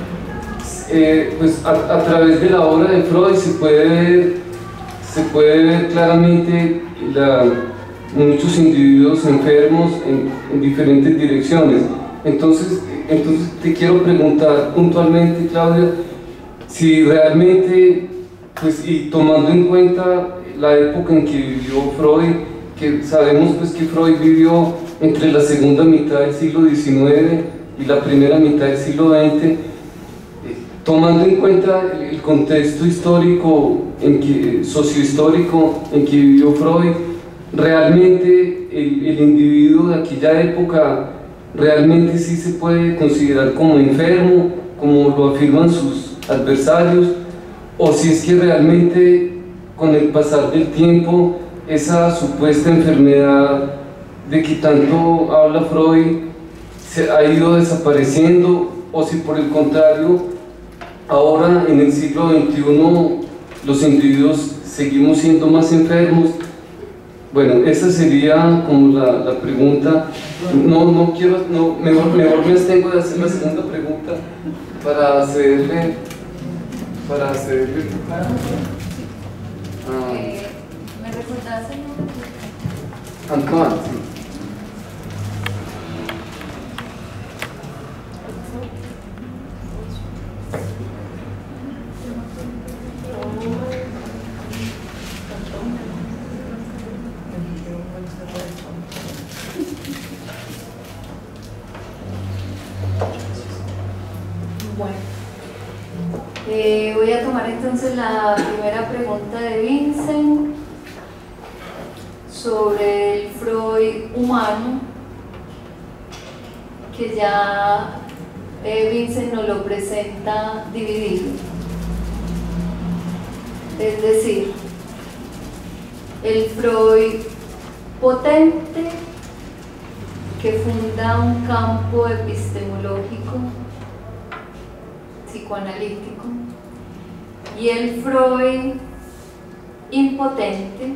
eh, pues a, a través de la obra de Freud se puede ver, se puede ver claramente la, muchos individuos enfermos en, en diferentes direcciones. Entonces, entonces te quiero preguntar puntualmente, Claudia, si realmente, pues, y tomando en cuenta la época en que vivió Freud, que sabemos pues que Freud vivió entre la segunda mitad del siglo diecinueve y la primera mitad del siglo veinte, eh, tomando en cuenta el, el contexto histórico, en que, sociohistórico en que vivió Freud, realmente el, el individuo de aquella época realmente sí se puede considerar como enfermo, como lo afirman sus adversarios, o si es que realmente con el pasar del tiempo esa supuesta enfermedad de que tanto habla Freud se ha ido desapareciendo, o si por el contrario ahora en el siglo veintiuno los individuos seguimos siendo más enfermos. Bueno, esa sería como la, la pregunta. No, no quiero, no, mejor, mejor me abstengo de hacer la segunda pregunta para cederle, para cederle. Ah, Eh, ¿Me recordaste el nombre? Antoine, sí. Bueno, eh, voy a tomar entonces la primera pregunta de Vincent sobre el Freud humano, que ya eh, Vincent nos lo presenta dividido. Es decir, el Freud potente, que funda un campo epistemológico psicoanalítico, y el Freud impotente,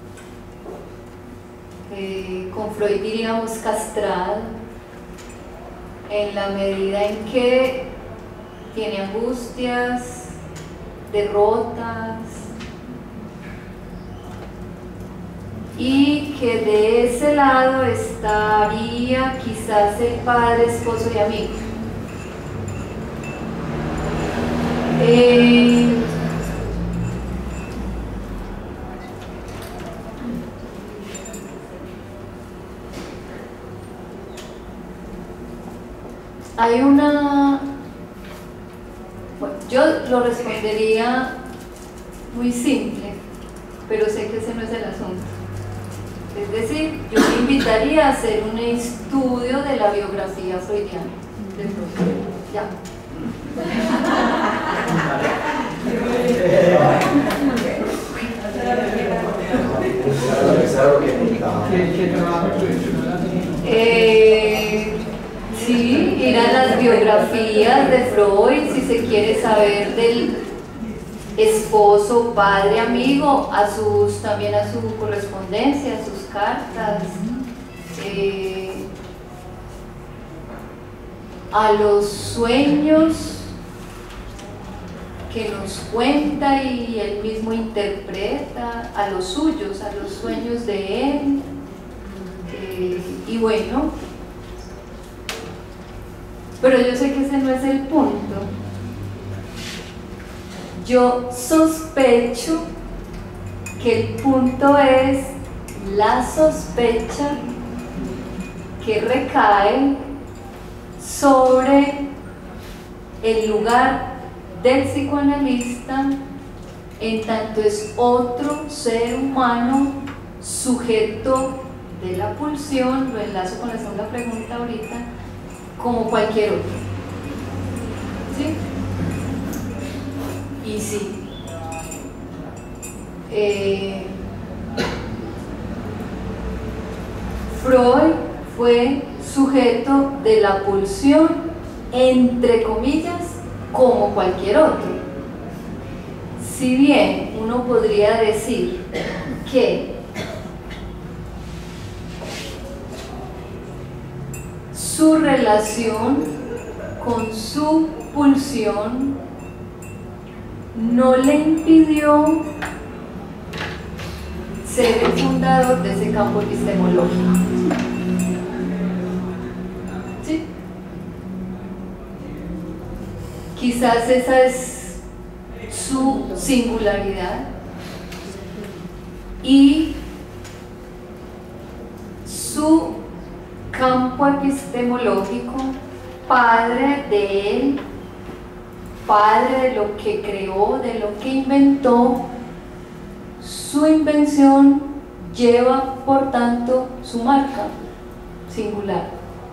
eh, con Freud diríamos castrado, en la medida en que tiene angustias, derrotas, y que de ese lado estaría quizás el padre, esposo y amigo. Eh, hay una, bueno, yo lo respondería muy simple, pero sé que ese no es el asunto. Es decir, yo me invitaría a hacer un estudio de la biografía freudiana de Freud. Ya. Eh, sí, ir a las biografías de Freud si se quiere saber del esposo, padre, amigo, a sus, también a su correspondencia, a sus cartas, eh, a los sueños que nos cuenta y él mismo interpreta a los suyos, a los sueños de él. Eh, y bueno, pero yo sé que ese no es el punto. Yo sospecho que el punto es la sospecha que recae sobre el lugar del psicoanalista en tanto es otro ser humano sujeto de la pulsión, lo enlazo con la segunda pregunta ahorita, como cualquier otro. ¿Sí? Y sí. Eh, Freud fue sujeto de la pulsión, entre comillas, como cualquier otro. Si bien uno podría decir que su relación con su pulsión no le impidió ser el fundador de ese campo epistemológico. ¿Sí? Quizás esa es su singularidad y su campo epistemológico, padre de él, padre de lo que creó, de lo que inventó, su invención lleva por tanto su marca singular.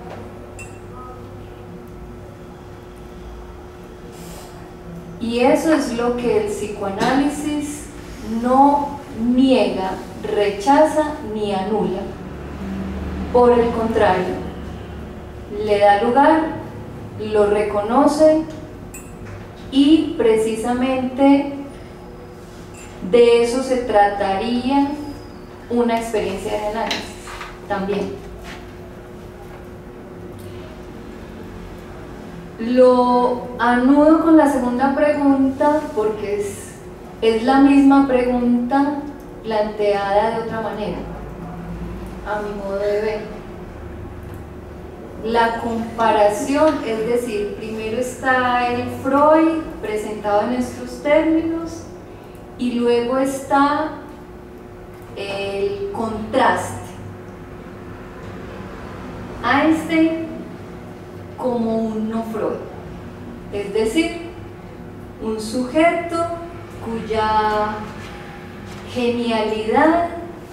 Y eso es lo que el psicoanálisis no niega, rechaza ni anula. Por el contrario, le da lugar, lo reconoce y precisamente de eso se trataría una experiencia de análisis también. Lo anudo con la segunda pregunta porque es, es la misma pregunta planteada de otra manera, a mi modo de ver. La comparación, es decir, primero está el Freud presentado en estos términos y luego está el contraste. Einstein como un no Freud, es decir, un sujeto cuya genialidad,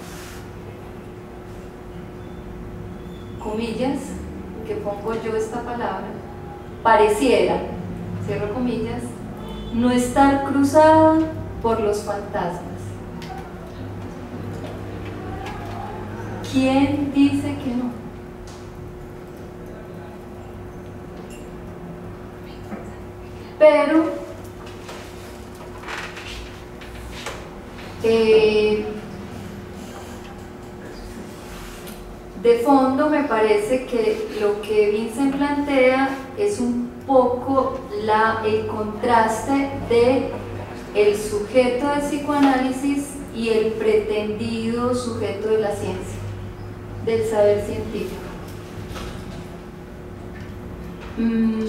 comillas, que pongo yo esta palabra, pareciera, cierro comillas, no estar cruzada por los fantasmas. ¿Quién dice que no? Pero eh, de fondo me parece que lo que Vincent plantea es un poco la, el contraste de el sujeto del psicoanálisis y el pretendido sujeto de la ciencia, del saber científico. Mm.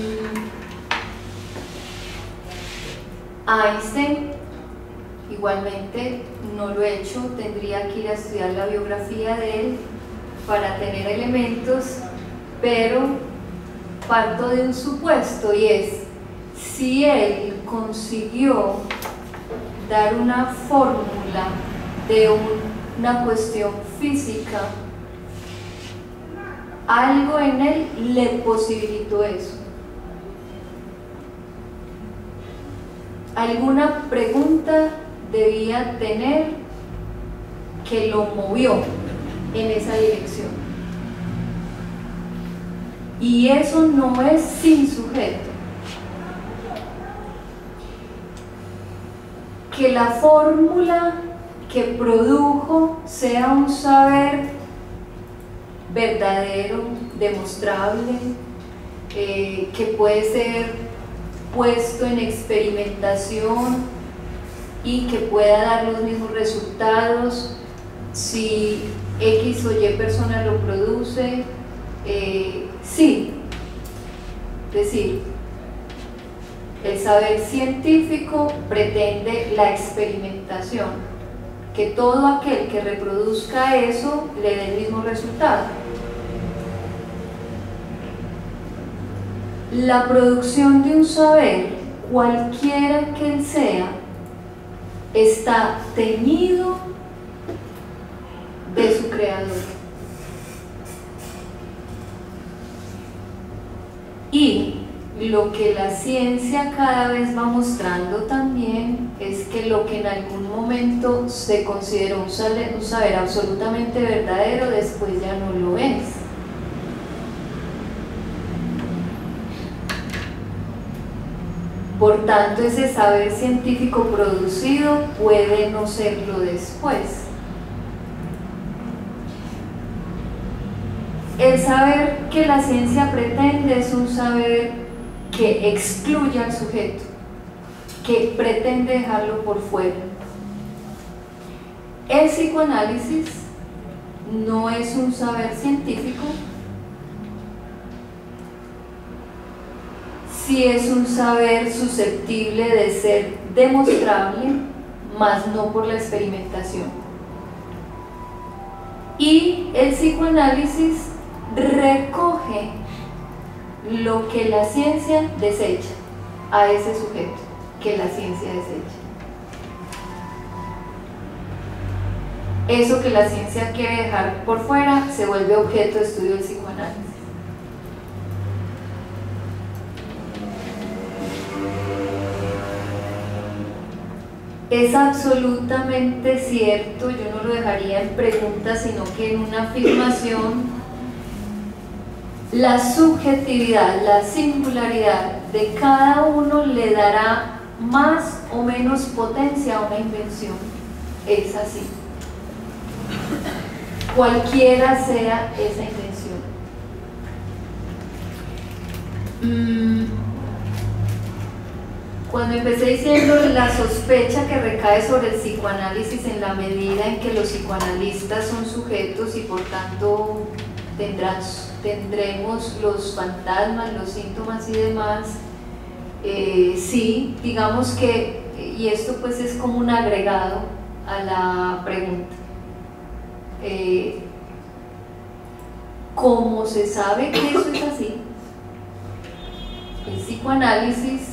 Einstein, igualmente, no lo he hecho, tendría que ir a estudiar la biografía de él para tener elementos, pero parto de un supuesto y es, si él consiguió dar una fórmula de un, una cuestión física, algo en él le posibilitó eso. Alguna pregunta debía tener que lo movió en esa dirección. Y eso no es sin sujeto. Que la fórmula que produjo sea un saber verdadero, demostrable, eh, que puede ser puesto en experimentación y que pueda dar los mismos resultados si X o Y persona lo produce. Eh, sí, es decir, el saber científico pretende la experimentación, que todo aquel que reproduzca eso le dé el mismo resultado. La producción de un saber, cualquiera que él sea, está teñido de su creador. Y lo que la ciencia cada vez va mostrando también es que lo que en algún momento se consideró un saber, un saber absolutamente verdadero, después ya no lo es. Por tanto, ese saber científico producido puede no serlo después. El saber que la ciencia pretende es un saber que excluye al sujeto, que pretende dejarlo por fuera. El psicoanálisis no es un saber científico, sí es un saber susceptible de ser demostrable, mas no por la experimentación. Y el psicoanálisis recoge lo que la ciencia desecha a ese sujeto que la ciencia desecha. Eso que la ciencia quiere dejar por fuera se vuelve objeto de estudio del psicoanálisis. Es absolutamente cierto, yo no lo dejaría en pregunta, sino que en una afirmación, la subjetividad, la singularidad de cada uno le dará más o menos potencia a una invención. Es así. Cualquiera sea esa invención. Mm. Cuando empecé diciendo la sospecha que recae sobre el psicoanálisis en la medida en que los psicoanalistas son sujetos y por tanto tendrás, tendremos los fantasmas, los síntomas y demás, eh, sí, digamos que, y esto pues es como un agregado a la pregunta, eh, ¿cómo se sabe que eso es así? El psicoanálisis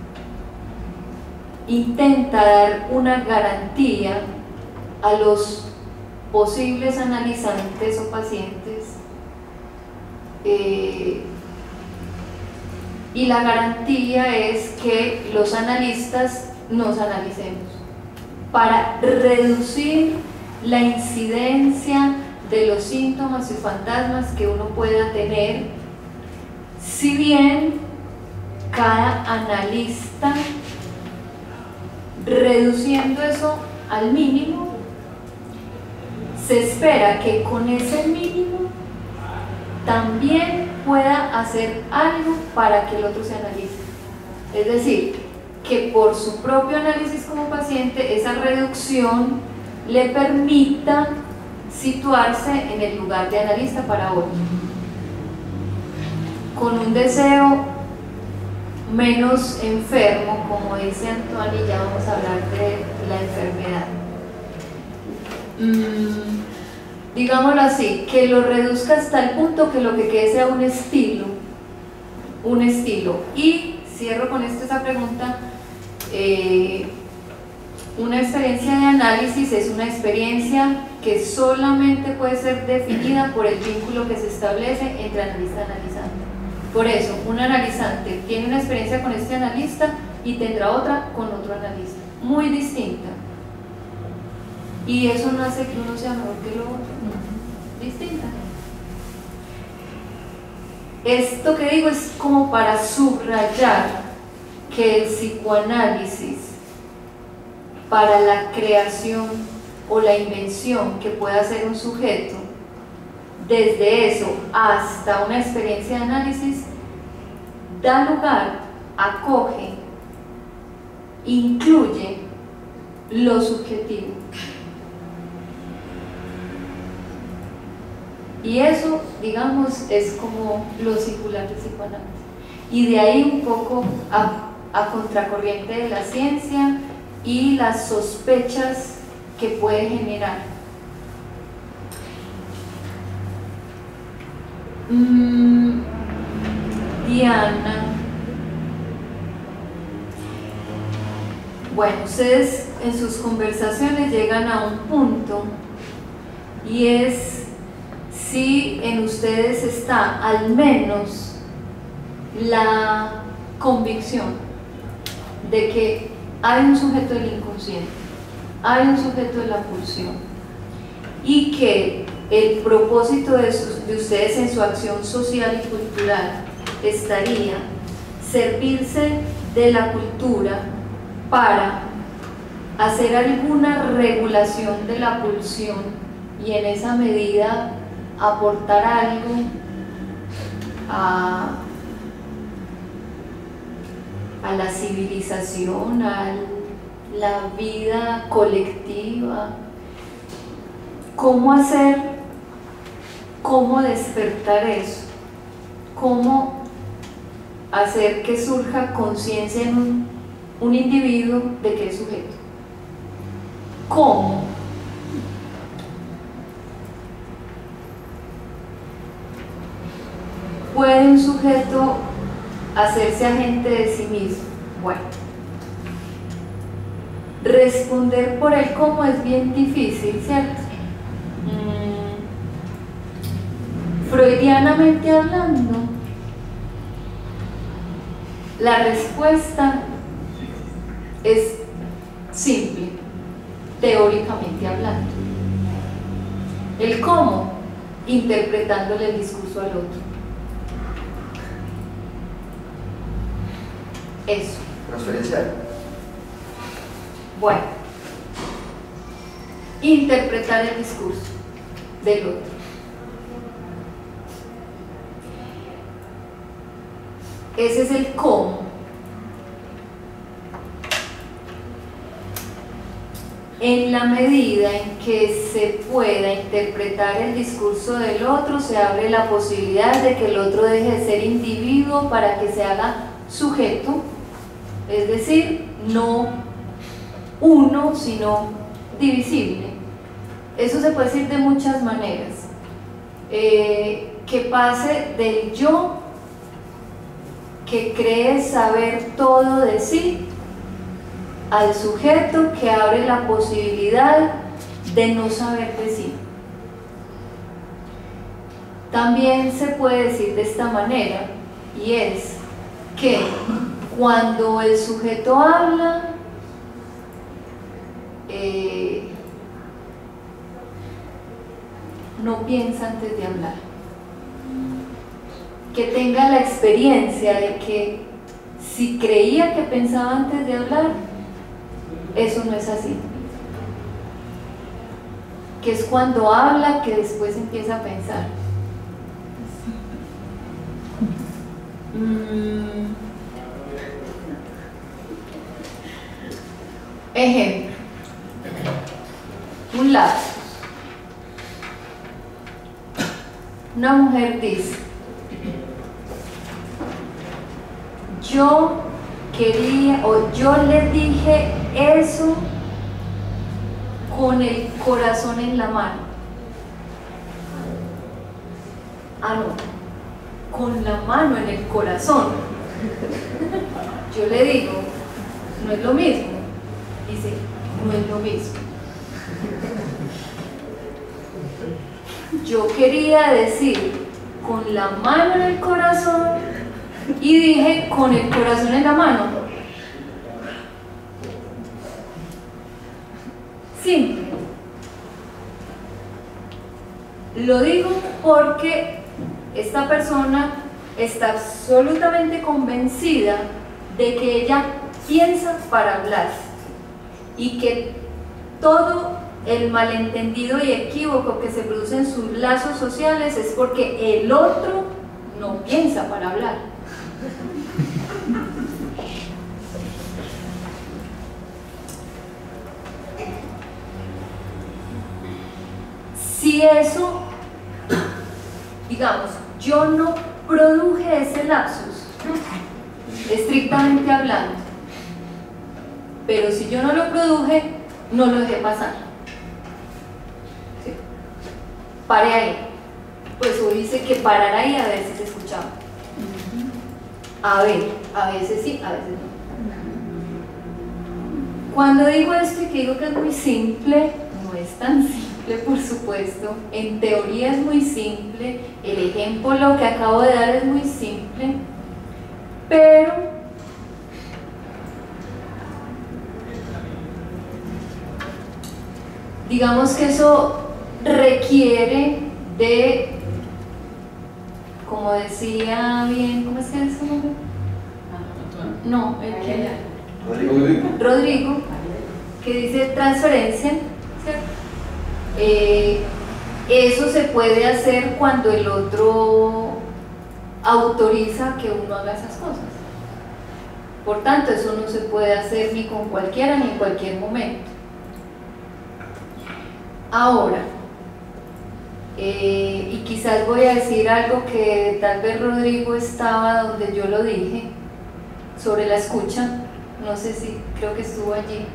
intenta dar una garantía a los posibles analizantes o pacientes, eh, y la garantía es que los analistas nos analicemos para reducir la incidencia de los síntomas y fantasmas que uno pueda tener, si bien cada analista, reduciendo eso al mínimo, se espera que con ese mínimo también pueda hacer algo para que el otro se analice. Es decir, que por su propio análisis como paciente, esa reducción le permita situarse en el lugar de analista para otro, con un deseo menos enfermo, como dice Antoine, y ya vamos a hablar de la enfermedad. Mm, digámoslo así, que lo reduzca hasta el punto que lo que quede sea un estilo, un estilo. Y cierro con esto esa pregunta. Eh, una experiencia de análisis es una experiencia que solamente puede ser definida por el vínculo que se establece entre analista y analizante. Por eso, un analizante tiene una experiencia con este analista y tendrá otra con otro analista, muy distinta. Y eso no hace que uno sea mejor que lo otro, no, distinta. Esto que digo es como para subrayar que el psicoanálisis para la creación o la invención que pueda hacer un sujeto, desde eso hasta una experiencia de análisis, da lugar acoge, incluye lo subjetivo. Y eso, digamos, es como lo singular del psicoanálisis. Y de ahí un poco a, a contracorriente de la ciencia y las sospechas que puede generar. Mm, Diana. Bueno, ustedes en sus conversaciones llegan a un punto y es si en ustedes está al menos la convicción de que hay un sujeto del inconsciente, hay un sujeto de la pulsión y que el propósito de, sus, de ustedes en su acción social y cultural estaría servirse de la cultura para hacer alguna regulación de la pulsión y en esa medida aportar algo a, a la civilización, a la vida colectiva. ¿Cómo hacer, cómo despertar eso? ¿Cómo hacer que surja conciencia en un, un individuo de que es sujeto? ¿Cómo? ¿Puede un sujeto hacerse agente de sí mismo? Bueno, responder por el cómo es bien difícil, ¿cierto? Mm, freudianamente hablando, la respuesta es simple, teóricamente hablando. El cómo, interpretándole el discurso al otro. Eso. Transferencial. Bueno, interpretar el discurso del otro. Ese es el cómo. En la medida en que se pueda interpretar el discurso del otro, se abre la posibilidad de que el otro deje de ser individuo para que se haga sujeto. Es decir, no uno, sino divisible. Eso se puede decir de muchas maneras. Eh, que pase del yo, que cree saber todo de sí, al sujeto que abre la posibilidad de no saber de sí. También se puede decir de esta manera, y es que cuando el sujeto habla, eh, no piensa antes de hablar. Que tenga la experiencia de que si creía que pensaba antes de hablar, eso no es así. Que es cuando habla que después empieza a pensar. Mm. Ejemplo, un lapsus. Una mujer dice: yo quería, o yo le dije eso con el corazón en la mano. Ah, no, con la mano en el corazón. Yo le digo, no es lo mismo. Dice, no es lo mismo. Yo quería decir con la mano en el corazón y dije con el corazón en la mano. Simple. Lo digo porque esta persona está absolutamente convencida de que ella piensa para hablar y que todo el malentendido y equívoco que se produce en sus lazos sociales es porque el otro no piensa para hablar. Si eso, digamos, yo no produje ese lapsus, estrictamente hablando, pero si yo no lo produje, no lo dejé pasar. ¿Sí? Paré ahí. Pues hoy dice que parar ahí a ver si se escuchaba. A ver, a veces sí, a veces no. Cuando digo esto y que digo que es muy simple, no es tan simple, por supuesto. En teoría es muy simple, el ejemplo que acabo de dar es muy simple, pero digamos que eso requiere de, como decía bien, ¿cómo es que es su nombre? No, el que Rodrigo. Rodrigo, que dice transferencia, ¿cierto? Eh, eso se puede hacer cuando el otro autoriza que uno haga esas cosas. Por tanto, eso no se puede hacer ni con cualquiera ni en cualquier momento. Ahora, eh, y quizás voy a decir algo que tal vez Rodrigo estaba donde yo lo dije, sobre la escucha, no sé si, creo que estuvo allí.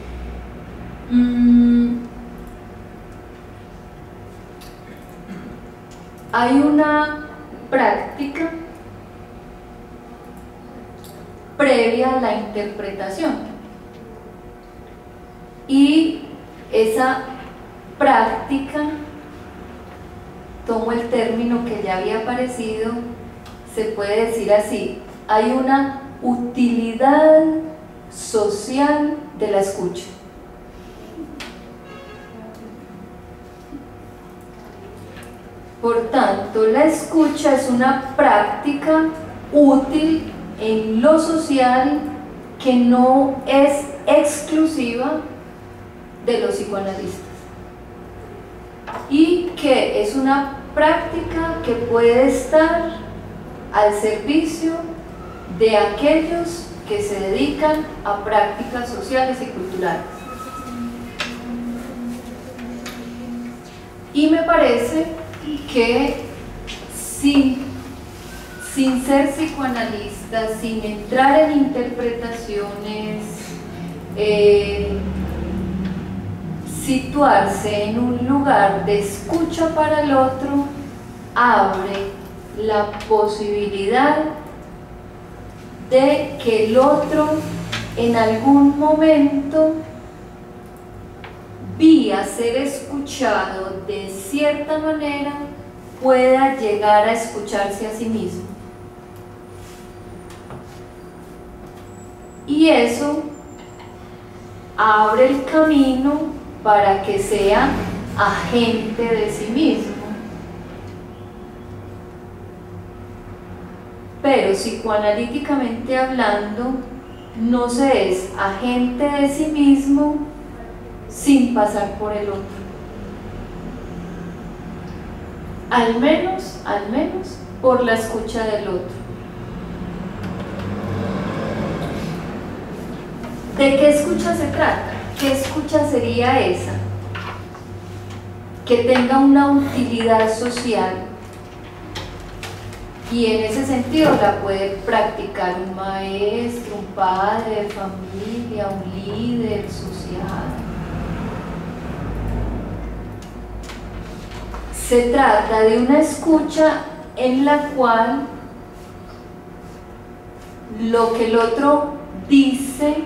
Mm, hay una práctica previa a la interpretación y esa práctica, tomo el término que ya había aparecido, se puede decir así: hay una utilidad social de la escucha. Por tanto, la escucha es una práctica útil en lo social que no es exclusiva de los psicoanalistas y que es una práctica que puede estar al servicio de aquellos que se dedican a prácticas sociales y culturales. Y me parece que sin, sin ser psicoanalista, sin entrar en interpretaciones, eh, situarse en un lugar de escucha para el otro abre la posibilidad de que el otro en algún momento, vía ser escuchado de cierta manera, pueda llegar a escucharse a sí mismo. Y eso abre el camino para que sea agente de sí mismo. Pero psicoanalíticamente hablando, no se es agente de sí mismo sin pasar por el otro. Al menos, al menos, por la escucha del otro. ¿De qué escucha se trata? ¿Qué escucha sería esa? Que tenga una utilidad social. Y en ese sentido la puede practicar un maestro, un padre de familia, un líder social. Se trata de una escucha en la cual lo que el otro dice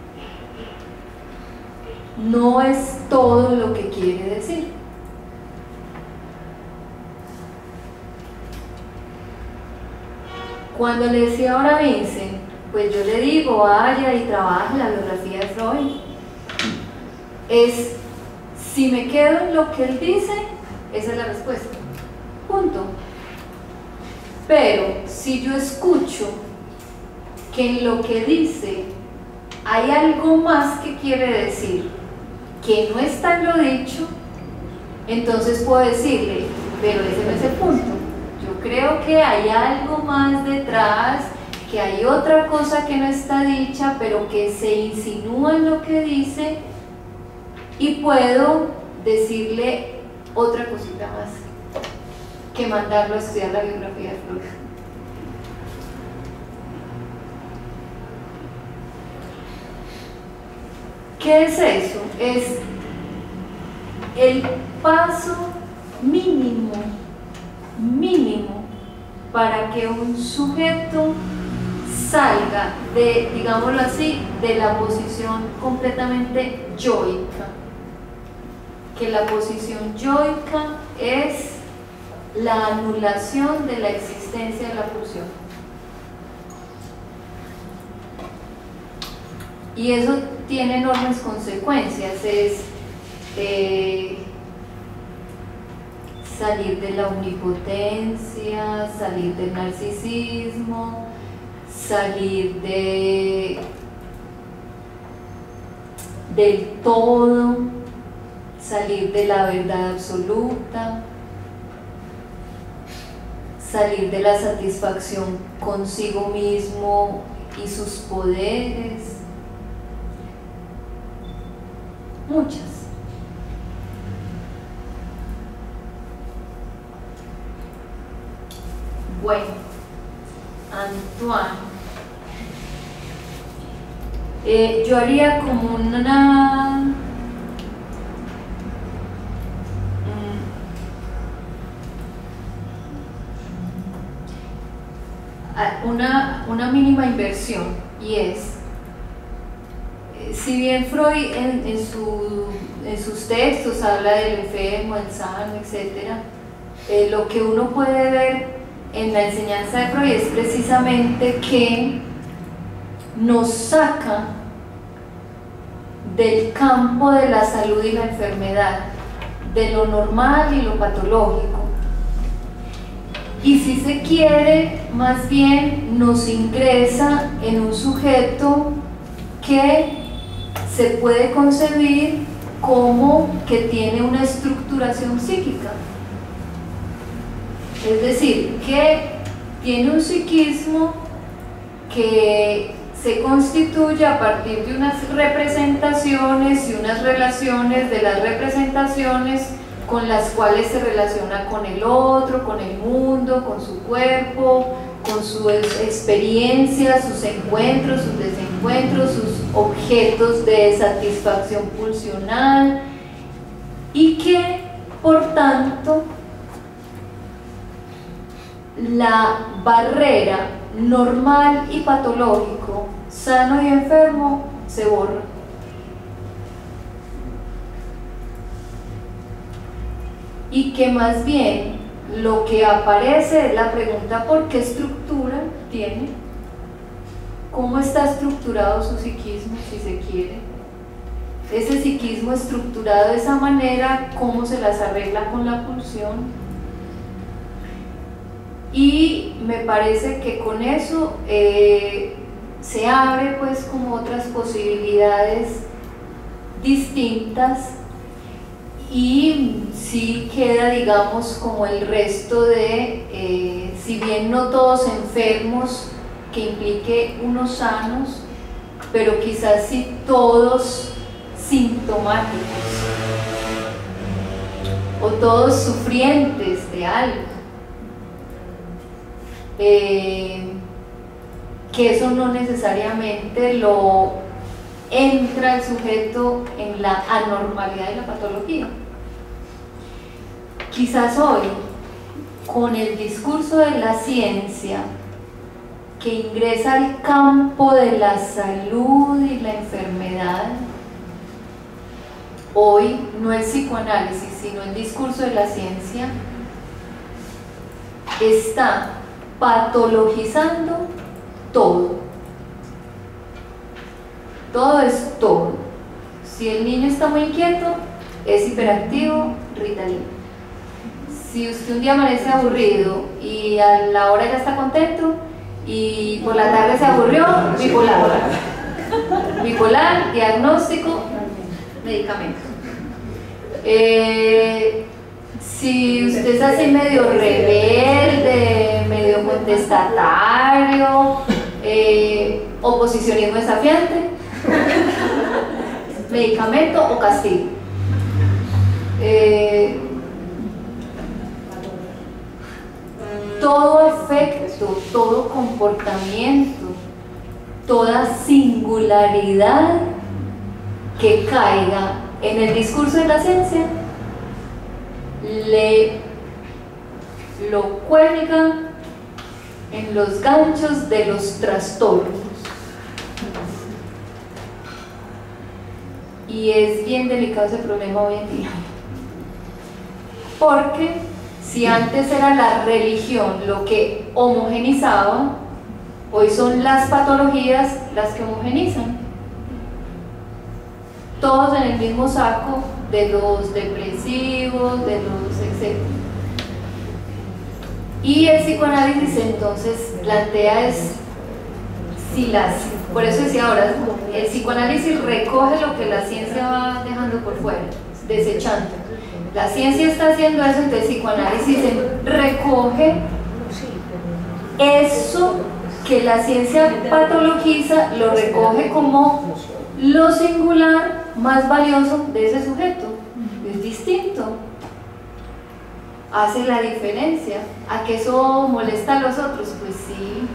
no es todo lo que quiere decir. Cuando le decía ahora a Vincent, pues yo le digo, vaya y trabaje la biografía de Freud. Es, si me quedo en lo que él dice, esa es la respuesta. Punto. Pero si yo escucho que en lo que dice hay algo más que quiere decir, que no está en lo dicho, entonces puedo decirle, pero ese no es el punto. Yo creo que hay algo más detrás que hay otra cosa que no está dicha, pero que se insinúa en lo que dice, y puedo decirle otra cosita más que mandarlo a estudiar la biografía de Freud. ¿Qué es eso? Es el paso mínimo, mínimo, para que un sujeto salga de, digámoslo así, de la posición completamente yoica. Que la posición yoica es la anulación de la existencia de la pulsión. Y eso tiene enormes consecuencias, es eh, salir de la omnipotencia, salir del narcisismo, salir de, del todo, salir de la verdad absoluta, salir de la satisfacción consigo mismo y sus poderes. Muchas. Bueno, Antoine, eh, yo haría como una mm, una, una mínima inversión, y es, si bien Freud en, en, su, en sus textos habla del enfermo, del sano, etcétera, eh, lo que uno puede ver en la enseñanza de Freud es precisamente que nos saca del campo de la salud y la enfermedad, de lo normal y lo patológico, y si se quiere, más bien nos ingresa en un sujeto que se puede concebir como que tiene una estructuración psíquica, es decir, que tiene un psiquismo que se constituye a partir de unas representaciones y unas relaciones de las representaciones con las cuales se relaciona con el otro, con el mundo, con su cuerpo, con sus experiencias, sus encuentros, sus desencuentros, sus objetos de satisfacción pulsional, y que, por tanto, la barrera normal y patológico, sano y enfermo, se borra. Y que más bien lo que aparece es la pregunta: ¿por qué estructura tiene? ¿Cómo está estructurado su psiquismo, si se quiere? Ese psiquismo estructurado de esa manera, ¿cómo se las arregla con la pulsión? Y me parece que con eso eh, se abre pues como otras posibilidades distintas, y sí queda, digamos, como el resto de, eh, si bien no todos enfermos, que implique unos sanos, pero quizás sí todos sintomáticos, o todos sufrientes de algo, eh, que eso no necesariamente lo entra el sujeto en la anormalidad y la patología. Quizás hoy, con el discurso de la ciencia que ingresa al campo de la salud y la enfermedad, hoy no el psicoanálisis, sino el discurso de la ciencia está patologizando todo. Todo es todo. Si el niño está muy inquieto, es hiperactivo, Ritalin. Si usted un día amanece aburrido y a la hora ya está contento y por la tarde se aburrió, bipolar. Bipolar, diagnóstico, medicamento. Eh, si usted es así medio rebelde, medio contestatario, eh, oposicionismo desafiante, medicamento o castigo. Eh, todo afecto, todo comportamiento, toda singularidad que caiga en el discurso de la ciencia le lo cuelga en los ganchos de los trastornos. Y es bien delicado ese problema hoy en día, porque si antes era la religión lo que homogenizaba, hoy son las patologías las que homogenizan. Todos en el mismo saco de los depresivos, de los etcétera. Y el psicoanálisis entonces plantea es si las, por eso decía ahora, el psicoanálisis recoge lo que la ciencia va dejando por fuera, desechando. La ciencia está haciendo eso, entonces el psicoanálisis recoge eso que la ciencia patologiza, lo recoge como lo singular más valioso de ese sujeto. Es distinto, hace la diferencia. ¿A que eso molesta a los otros? Pues sí,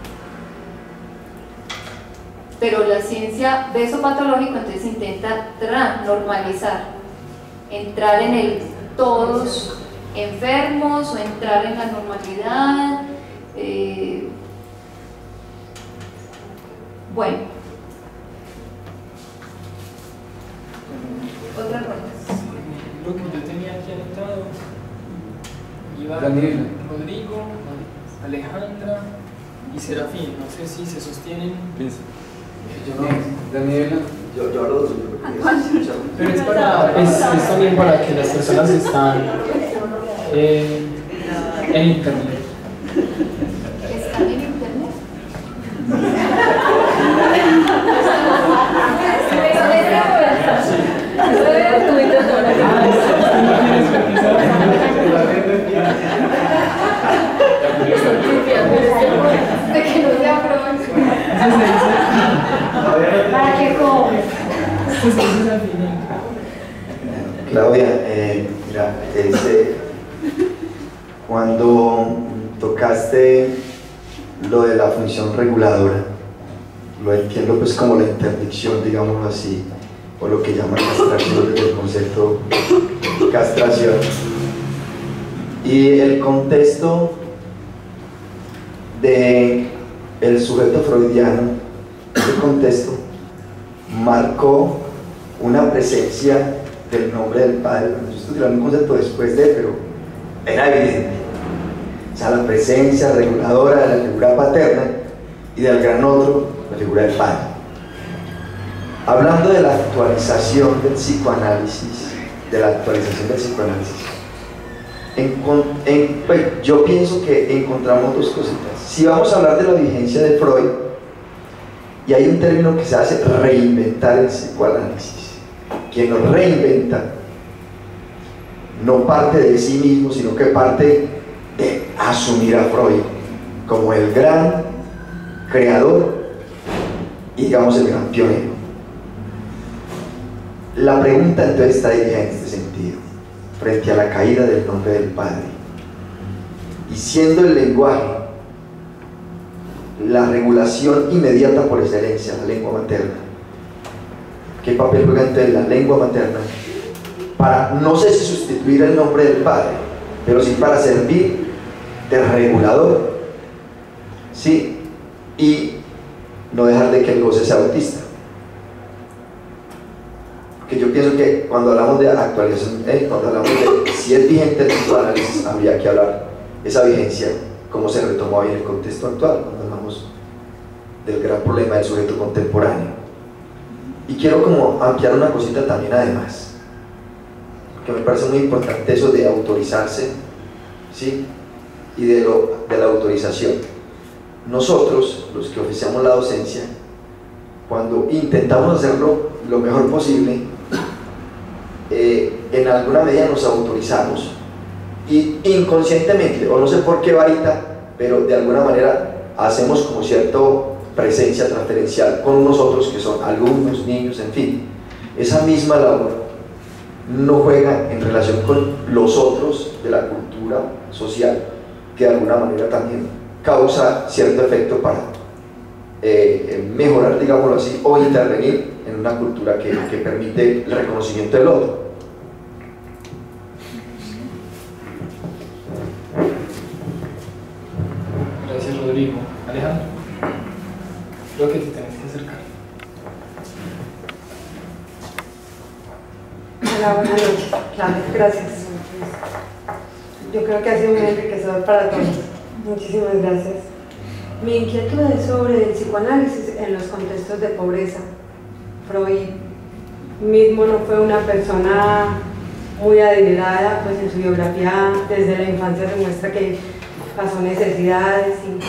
pero la ciencia ve eso patológico, entonces intenta normalizar, entrar en el todos enfermos o entrar en la normalidad. eh, bueno, otra cosa. Lo que yo tenía aquí anotado, Iván, Daniela, Rodrigo, Alejandra y Serafín, no sé si se sostienen. yo no, Daniela, Yo, yo hablo de eso, yo creo que es- Pero es, para, es, es también para que las personas que están eh, en internet. ¿Están en internet? De que no se aproveche. Para que come. Claudia, eh, mira, este, cuando tocaste lo de la función reguladora, lo entiendo pues como la interdicción, digámoslo así, o lo que llaman castración desde el concepto castración. Y el contexto de el sujeto freudiano, ese contexto marcó una presencia del nombre del padre. Yo estoy tirando un concepto después de, pero era evidente. O sea, la presencia reguladora de la figura paterna y del gran otro, la figura del padre. Hablando de la actualización del psicoanálisis, de la actualización del psicoanálisis, en, en, pues, yo pienso que encontramos dos cositas. Si vamos a hablar de la vigencia de Freud, y hay un término que se hace reinventar el psicoanálisis. Quien lo reinventa no parte de sí mismo, sino que parte de asumir a Freud como el gran creador y, digamos, el gran pionero. La pregunta entonces está dirigida en este sentido, frente a la caída del nombre del padre, y siendo el lenguaje la regulación inmediata por excelencia, la lengua materna. ¿Qué papel juega entonces la lengua materna? Para, no sé si sustituir el nombre del padre, pero sí para servir de regulador, ¿sí? Y no dejar de que el goce sea autista. Porque yo pienso que cuando hablamos de actualización, eh, cuando hablamos de si es vigente el psicoanálisis, habría que hablar de esa vigencia, cómo se retomó ahí en el contexto actual, cuando hablamos del gran problema del sujeto contemporáneo. Y quiero como ampliar una cosita también además, que me parece muy importante eso de autorizarse, ¿sí? Y de, lo, de la autorización. Nosotros, los que oficiamos la docencia, cuando intentamos hacerlo lo mejor posible, eh, en alguna medida nos autorizamos y inconscientemente, o no sé por qué varita, pero de alguna manera hacemos como cierto presencia transferencial con nosotros, que son alumnos, niños, en fin. Esa misma labor no juega en relación con los otros de la cultura social, que de alguna manera también causa cierto efecto para eh, mejorar, digámoslo así, o intervenir en una cultura que, que permite el reconocimiento del otro. Gracias, Rodrigo. Alejandro, creo que te tenés que acercar. Hola, buenas noches. Claro, gracias. Yo creo que ha sido muy enriquecedor para todos. Muchísimas gracias. Mi inquietud es sobre el psicoanálisis en los contextos de pobreza. Freud mismo no fue una persona muy adinerada, pues en su biografía desde la infancia demuestra que pasó necesidades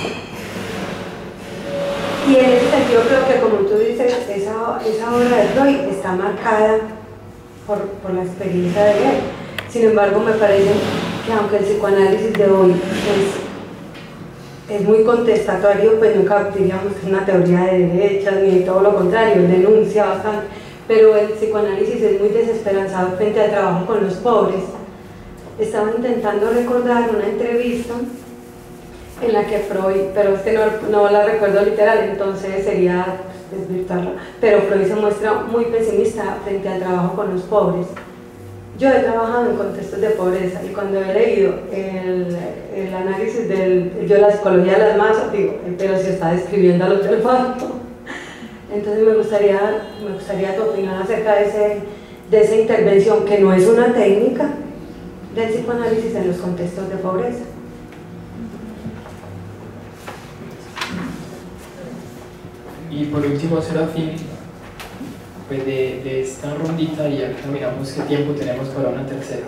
y, y en ese sentido creo que, como tú dices, esa, esa obra de Freud está marcada por, por la experiencia de él. Sin embargo, me parece que aunque el psicoanálisis de hoy es, es muy contestatario, pues nunca diríamos que es una teoría de derechas ni todo lo contrario, denuncia bastante, pero el psicoanálisis es muy desesperanzado frente al trabajo con los pobres. Estaba intentando recordar una entrevista en la que Freud, pero es que no, no la recuerdo literal, entonces sería pues, desvirtuarla, pero Freud se muestra muy pesimista frente al trabajo con los pobres. Yo he trabajado en contextos de pobreza y cuando he leído el, el análisis del, yo la psicología de las masas, digo, pero si está describiendo a los del banco. Entonces me gustaría, me gustaría tu opinión acerca de, ese, de esa intervención, que no es una técnica del psicoanálisis en los contextos de pobreza. Y por último, Serafín, pues de, de esta rondita, y ahorita miramos qué tiempo tenemos para una tercera.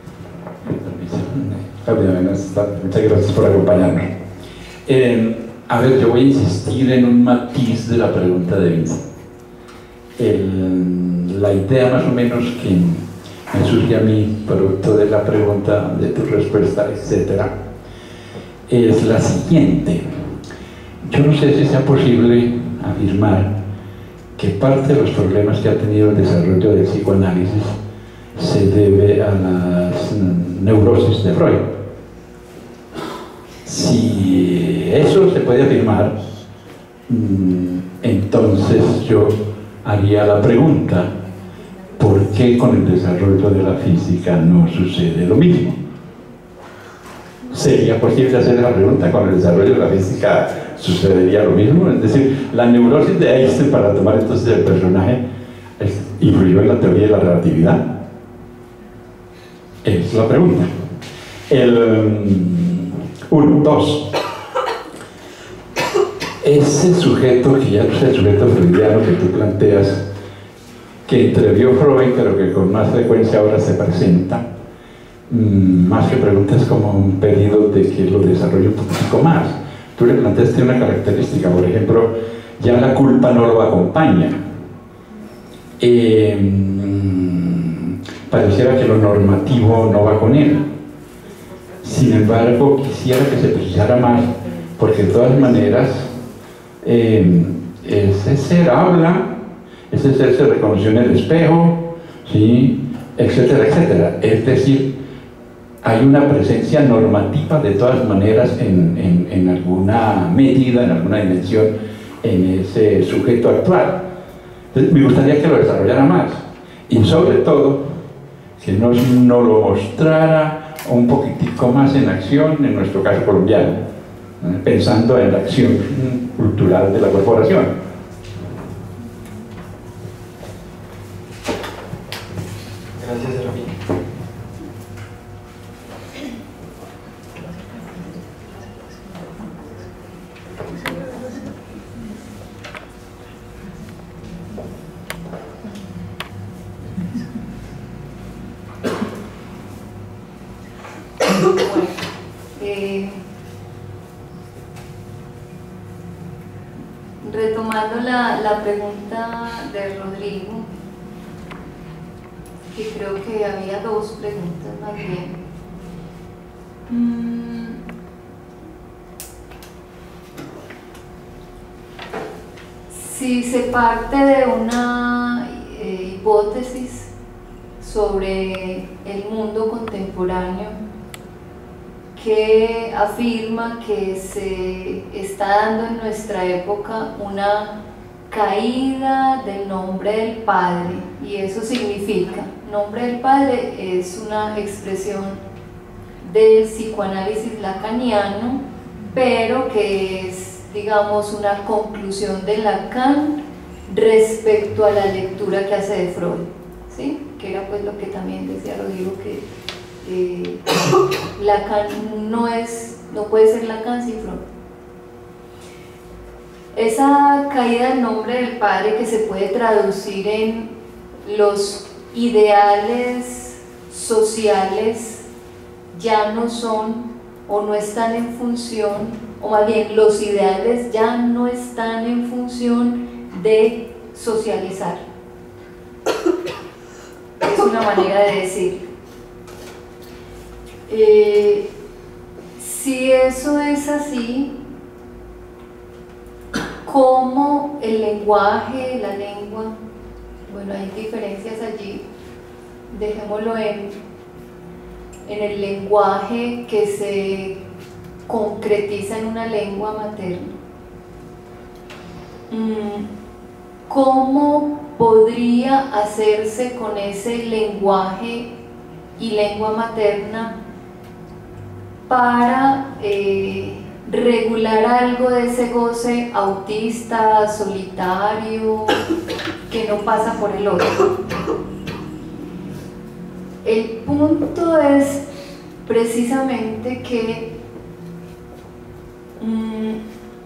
Muchas gracias por acompañarnos. Eh, a ver, yo voy a insistir en un matiz de la pregunta de Vince. El, la idea más o menos que me surge a mí, producto de la pregunta, de tu respuesta, etcétera, es la siguiente. Yo no sé si sea posible afirmar que parte de los problemas que ha tenido el desarrollo del psicoanálisis se debe a las neurosis de Freud. Si eso se puede afirmar, entonces yo haría la pregunta: ¿por qué con el desarrollo de la física no sucede lo mismo? ¿Sería posible hacer la pregunta: ¿con el desarrollo de la física sucedería lo mismo? Es decir, la neurosis de Einstein, para tomar entonces el personaje, ¿influyó en la teoría de la relatividad? Es la pregunta. El uno, dos. Ese sujeto, que ya no es el sujeto freudiano que tú planteas, que entrevió Freud, pero que con más frecuencia ahora se presenta, más que preguntas, como un pedido de que lo desarrolle un poquito más. Tú le planteaste una característica, por ejemplo, ya la culpa no lo acompaña. Eh, pareciera que lo normativo no va con él. Sin embargo, quisiera que se precisara más, porque de todas maneras, eh, ese ser habla, ese ser se reconoció en el espejo, ¿sí? Etcétera, etcétera. Es decir, hay una presencia normativa de todas maneras en, en, en alguna medida, en alguna dimensión, en ese sujeto actual. Entonces, me gustaría que lo desarrollara más y sobre todo que nos, nos lo mostrara un poquitico más en acción, en nuestro caso colombiano, ¿eh? Pensando en la acción cultural de la corporación. Gracias, Serafín. Bueno, eh, retomando la, la pregunta de Rodrigo, que creo que había dos preguntas más bien. Mm. si se parte de una eh, hipótesis sobre el mundo contemporáneo que afirma que se está dando en nuestra época una caída del nombre del Padre, y eso significa, nombre del Padre es una expresión del psicoanálisis lacaniano, pero que es, digamos, una conclusión de Lacan respecto a la lectura que hace de Freud, ¿sí? Que era pues lo que también decía Rodrigo, que eh, Lacan no es, no puede ser Lacan sin Freud. Esa caída del nombre del Padre, que se puede traducir en los ideales sociales, ya no son o no están en función, o más bien los ideales ya no están en función de socializar. Es una manera de decir. Eh, si eso es así, ¿cómo el lenguaje, la lengua, bueno, hay diferencias allí, dejémoslo en, en el lenguaje que se concretiza en una lengua materna? ¿Cómo podría hacerse con ese lenguaje y lengua materna para eh, regular algo de ese goce autista, solitario, que no pasa por el otro? El punto es precisamente que mmm,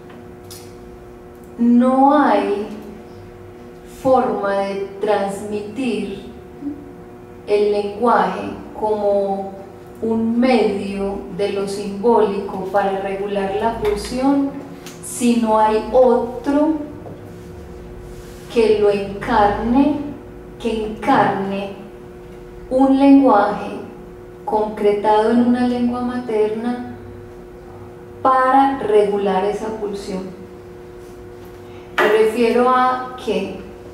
no hay forma de transmitir el lenguaje como un medio de lo simbólico para regular la pulsión si no hay otro que lo encarne, que encarne un lenguaje concretado en una lengua materna para regular esa pulsión. Me refiero a que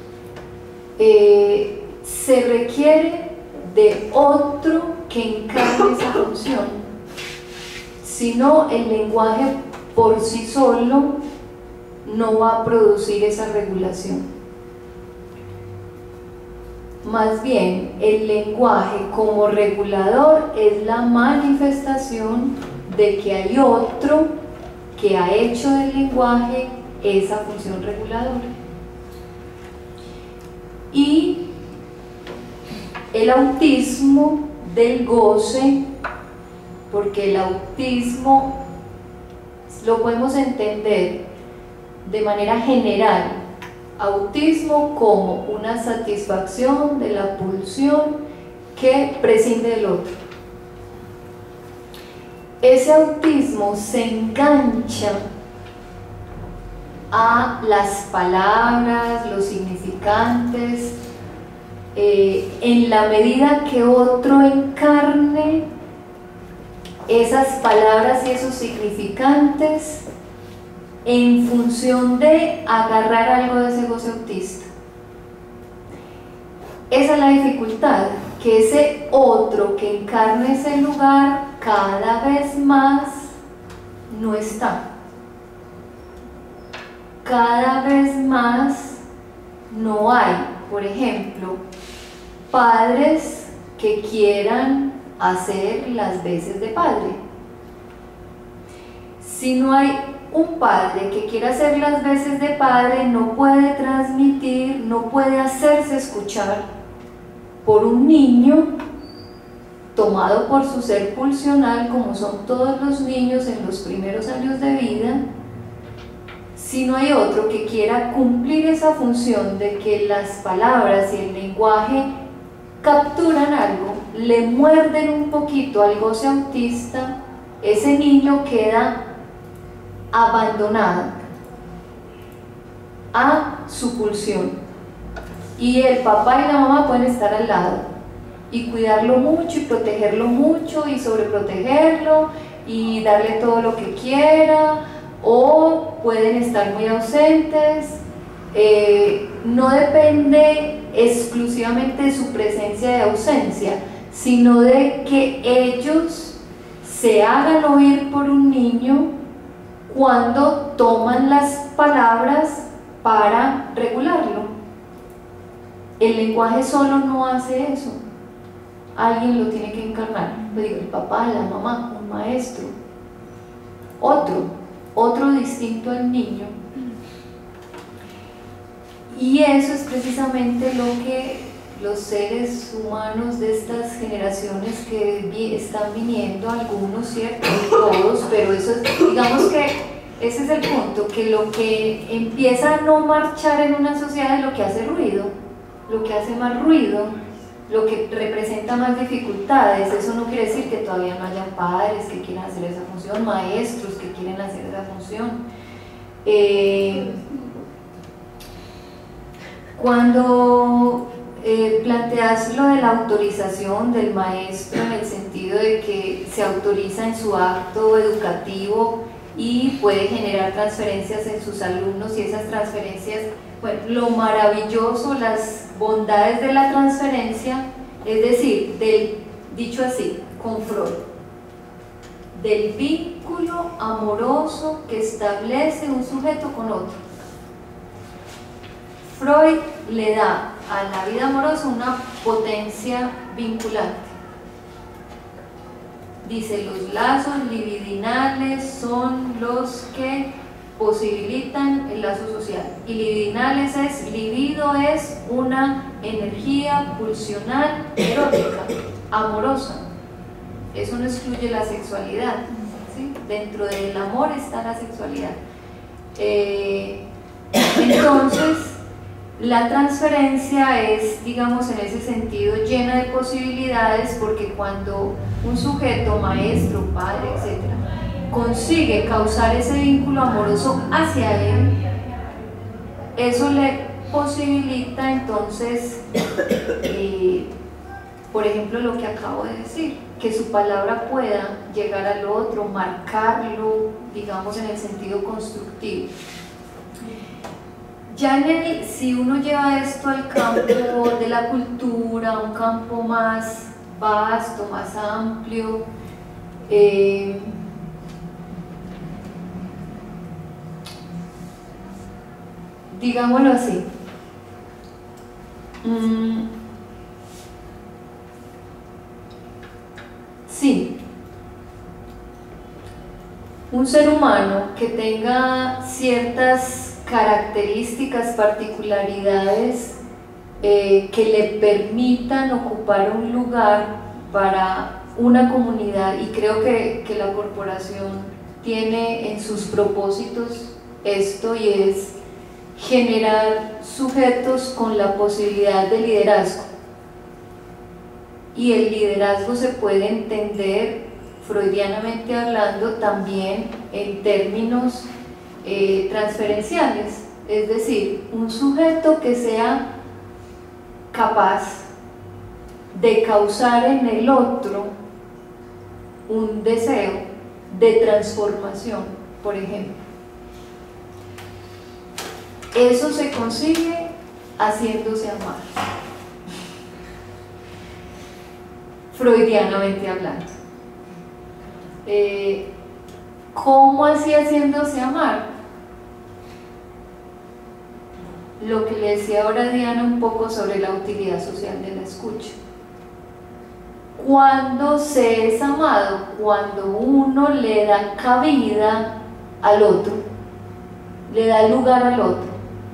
eh, se requiere de otro que encarne esa función, si no el lenguaje por sí solo no va a producir esa regulación. Más bien, el lenguaje como regulador es la manifestación de que hay otro que ha hecho del lenguaje esa función reguladora. Y el autismo del goce, porque el autismo lo podemos entender de manera general, autismo como una satisfacción de la pulsión que prescinde del otro. Ese autismo se engancha a las palabras, los significantes, eh, en la medida que otro encarne esas palabras y esos significantes en función de agarrar algo de ese goce autista. Esa es la dificultad, que ese otro que encarne ese lugar cada vez más no está. Cada vez más no hay, por ejemplo, padres que quieran hacer las veces de padre. Si no hay un padre que quiera hacer las veces de padre, no puede transmitir, no puede hacerse escuchar por un niño tomado por su ser pulsional, como son todos los niños en los primeros años de vida. Si no hay otro que quiera cumplir esa función de que las palabras y el lenguaje capturan algo, le muerden un poquito al goce autista, ese niño queda abandonado a su pulsión, y el papá y la mamá pueden estar al lado y cuidarlo mucho y protegerlo mucho y sobreprotegerlo y darle todo lo que quiera, o pueden estar muy ausentes, eh, no depende exclusivamente de su presencia y ausencia, sino de que ellos se hagan oír por un niño cuando toman las palabras para regularlo. El lenguaje solo no hace eso, alguien lo tiene que encarnar. Pues digo, el papá, la mamá, un maestro, otro, otro distinto al niño. Y eso es precisamente lo que los seres humanos de estas generaciones que vi, están viniendo, algunos, cierto, todos, pero eso es, digamos que ese es el punto, que lo que empieza a no marchar en una sociedad es lo que hace ruido, lo que hace más ruido, lo que representa más dificultades. Eso no quiere decir que todavía no haya padres que quieran hacer esa función, maestros que quieren hacer esa función. Eh, cuando eh, planteas lo de la autorización del maestro en el sentido de que se autoriza en su acto educativo y puede generar transferencias en sus alumnos, y esas transferencias, bueno, lo maravilloso, las bondades de la transferencia, es decir, del, dicho así, con Freud, del vínculo amoroso que establece un sujeto con otro. Freud le da a la vida amorosa una potencia vinculante. Dice, los lazos libidinales son los que posibilitan el lazo social. Y libidinales es, libido es una energía pulsional erótica, amorosa. Eso no excluye la sexualidad, ¿sí? Dentro del amor está la sexualidad. Eh, entonces, la transferencia es, digamos, en ese sentido llena de posibilidades, porque cuando un sujeto, maestro, padre, etcétera, consigue causar ese vínculo amoroso hacia él, eso le posibilita entonces, eh, por ejemplo, lo que acabo de decir, que su palabra pueda llegar al otro, marcarlo, digamos, en el sentido constructivo. Ya en el, si uno lleva esto al campo de la cultura, un campo más vasto, más amplio, eh, digámoslo así, mm, sí, un ser humano que tenga ciertas características, particularidades eh, que le permitan ocupar un lugar para una comunidad, y creo que, que la corporación tiene en sus propósitos esto, y es generar sujetos con la posibilidad de liderazgo. Y el liderazgo se puede entender, freudianamente hablando, también en términos Eh, transferenciales, es decir, un sujeto que sea capaz de causar en el otro un deseo de transformación, por ejemplo. Eso se consigue haciéndose amar, freudianamente hablando. Eh, ¿Cómo así haciéndose amar? Lo que le decía ahora Diana un poco sobre la utilidad social de la escucha. Cuando se es amado, cuando uno le da cabida al otro, le da lugar al otro,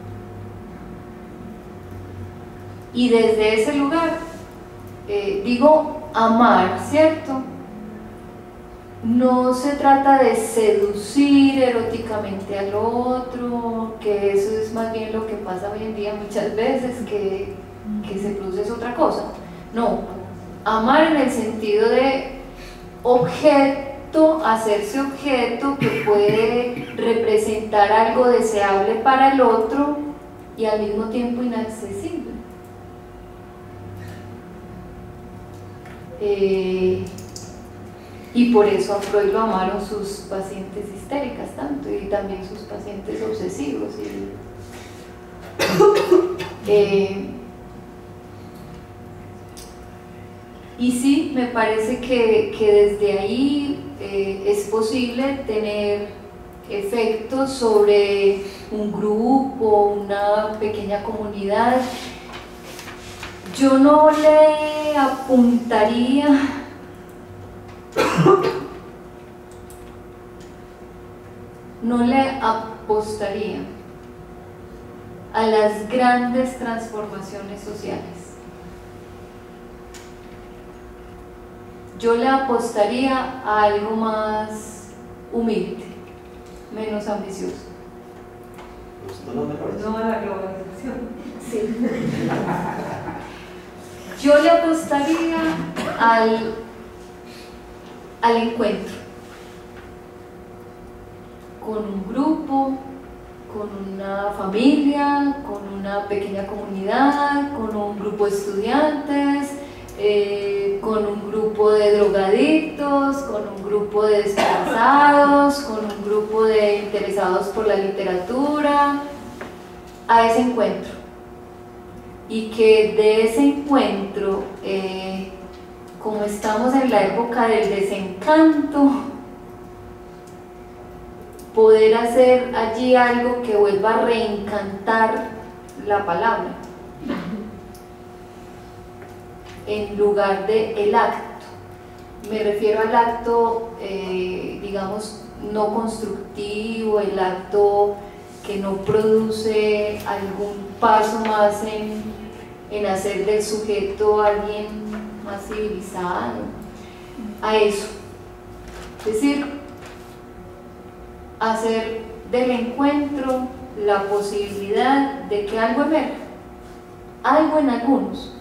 y desde ese lugar, eh, digo amar, ¿cierto? No se trata de seducir eróticamente al otro, que eso es más bien lo que pasa hoy en día muchas veces, que, que se produce es otra cosa. No, amar en el sentido de objeto, hacerse objeto que puede representar algo deseable para el otro y al mismo tiempo inaccesible. Eh, Y por eso a Freud lo amaron sus pacientes histéricas tanto, y también sus pacientes obsesivos. Y Eh, y sí, me parece que, que desde ahí eh, es posible tener efectos sobre un grupo, una pequeña comunidad. Yo no le apuntaría no le apostaría a las grandes transformaciones sociales. Yo le apostaría a algo más humilde, menos ambicioso. No a la globalización. Sí. Yo le apostaría al, al encuentro con un grupo, con una familia, con una pequeña comunidad, con un grupo de estudiantes, eh, con un grupo de drogadictos, con un grupo de desplazados, con un grupo de interesados por la literatura, a ese encuentro. Y que de ese encuentro, eh, como estamos en la época del desencanto, poder hacer allí algo que vuelva a reencantar la palabra en lugar de el acto. Me refiero al acto, eh, digamos, no constructivo, el acto que no produce algún paso más en, en hacer del sujeto alguien más civilizado, a eso. Es decir, hacer del encuentro la posibilidad de que algo emerja, algo en algunos,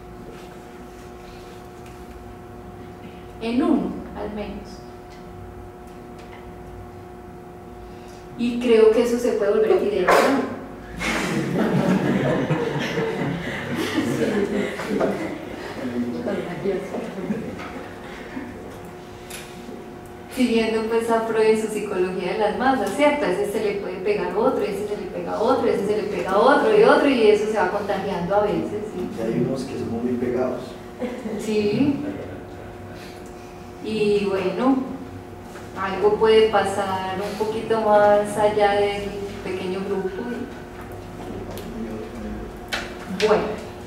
en uno al menos. Y creo que eso se puede volver evidente. Siguiendo pues a Freud en su psicología de las masas, ¿cierto? A ese se le puede pegar otro, ese se le pega otro, ese se le pega otro y otro, y eso se va contagiando a veces, ¿sí? Y hay unos que son muy pegados. Sí. Y bueno, algo puede pasar un poquito más allá del pequeño grupo. Bueno,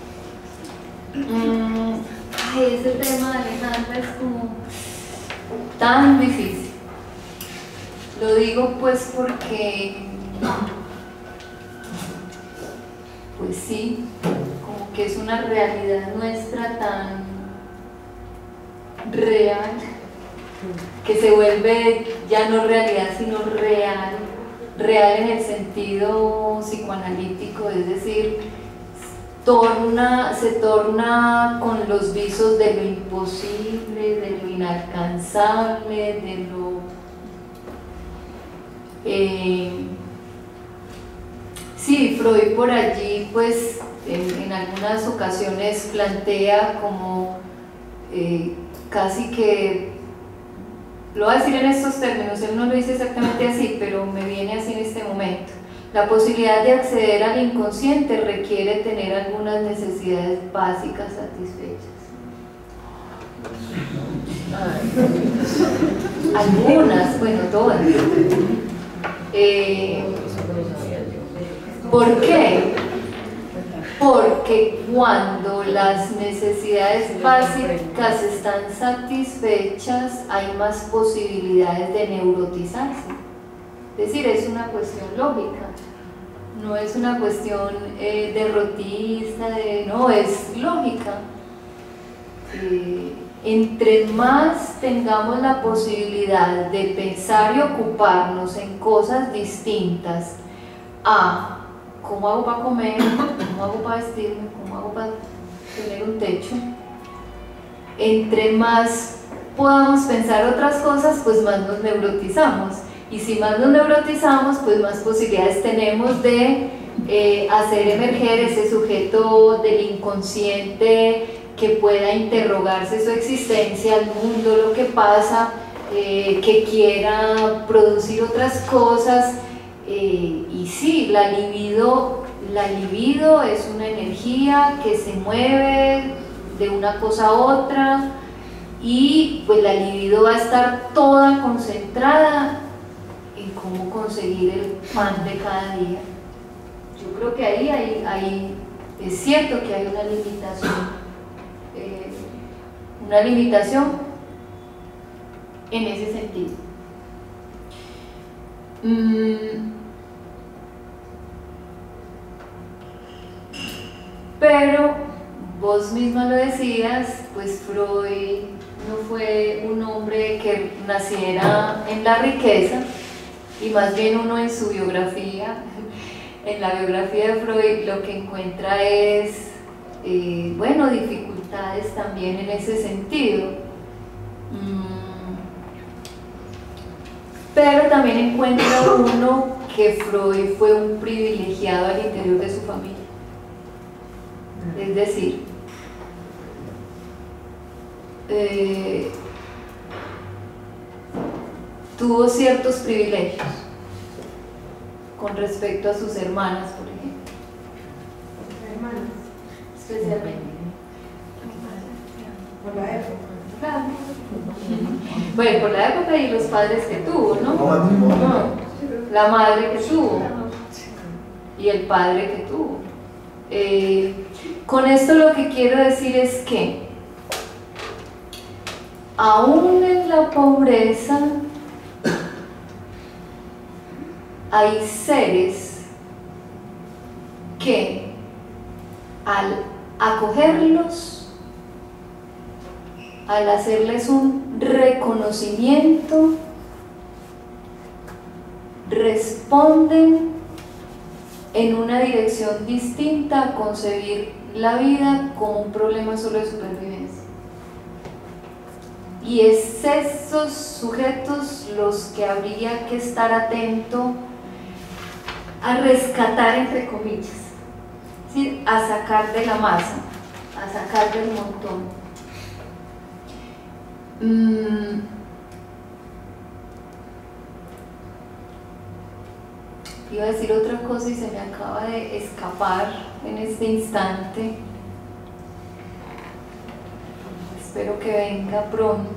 mm, ay, ese tema de Alejandra es como tan difícil. Lo digo pues porque, pues sí, como que es una realidad nuestra tan real, que se vuelve ya no realidad sino real, real en el sentido psicoanalítico, es decir, torna, se torna con los visos de lo imposible, de lo inalcanzable, de lo eh, sí, Freud por allí pues en, en algunas ocasiones plantea como eh, casi que, lo voy a decir en estos términos, él no lo dice exactamente así, pero me viene así en este momento: la posibilidad de acceder al inconsciente requiere tener algunas necesidades básicas satisfechas. Algunas, bueno, todas. Eh, ¿Por qué? Porque cuando las necesidades básicas están satisfechas, hay más posibilidades de neurotizarse. Es decir, es una cuestión lógica, no es una cuestión eh, derrotista, de, no, es lógica. Eh, entre más tengamos la posibilidad de pensar y ocuparnos en cosas distintas a cómo hago para comer, cómo hago para vestirme, cómo hago para tener un techo, entre más podamos pensar otras cosas, pues más nos neurotizamos. Y si más nos neurotizamos, pues más posibilidades tenemos de eh, hacer emerger ese sujeto del inconsciente que pueda interrogarse su existencia, el mundo, lo que pasa, eh, que quiera producir otras cosas. Eh, y sí, la libido, la libido es una energía que se mueve de una cosa a otra y pues la libido va a estar toda concentrada en cómo conseguir el pan de cada día. Yo creo que ahí, ahí, ahí es cierto que hay una limitación, eh, una limitación en ese sentido. Mm, pero vos misma lo decías, pues Freud no fue un hombre que naciera en la riqueza, y más bien uno en su biografía, en la biografía de Freud, lo que encuentra es, eh, bueno, dificultades también en ese sentido. Mm, pero también encuentra uno que Freud fue un privilegiado al interior de su familia. Es decir, eh, tuvo ciertos privilegios con respecto a sus hermanas, por ejemplo. Hermanas. Especialmente. Por la época. Claro. Bueno, por la época y los padres que tuvo, ¿no? Como matrimonio. No, la madre que tuvo y el padre que tuvo. Eh, con esto lo que quiero decir es que aún en la pobreza hay seres que al acogerlos, al hacerles un reconocimiento, responden en una dirección distinta a concebir la vida como un problema solo de supervivencia. Y es esos sujetos los que habría que estar atento a rescatar, entre comillas, ¿sí? A sacar de la masa, a sacar del montón. Mm. Iba a decir otra cosa y se me acaba de escapar en este instante. Espero que venga pronto.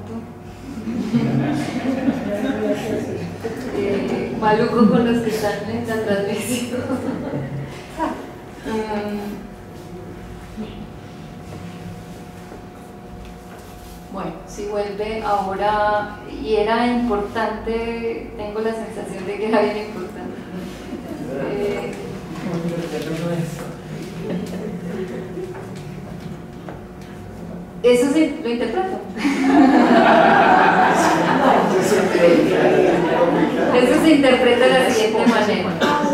eh, maluco con los que están en la transmisión. um, bueno, si vuelve ahora, y era importante, tengo la sensación de que era bien importante. Eh, Eso sí, lo interpreto. Eso se interpreta de la siguiente manera.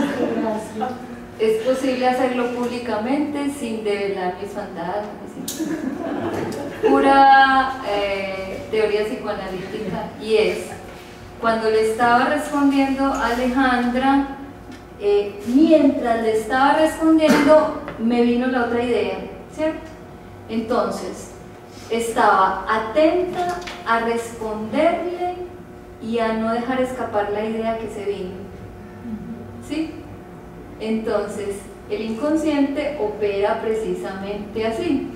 Es posible hacerlo públicamente sin develar mis fantasmas. Pura eh, teoría psicoanalítica, y es, cuando le estaba respondiendo a Alejandra, eh, mientras le estaba respondiendo, me vino la otra idea, ¿cierto? Entonces, estaba atenta a responderle y a no dejar escapar la idea que se vino, ¿sí? Entonces, el inconsciente opera precisamente así.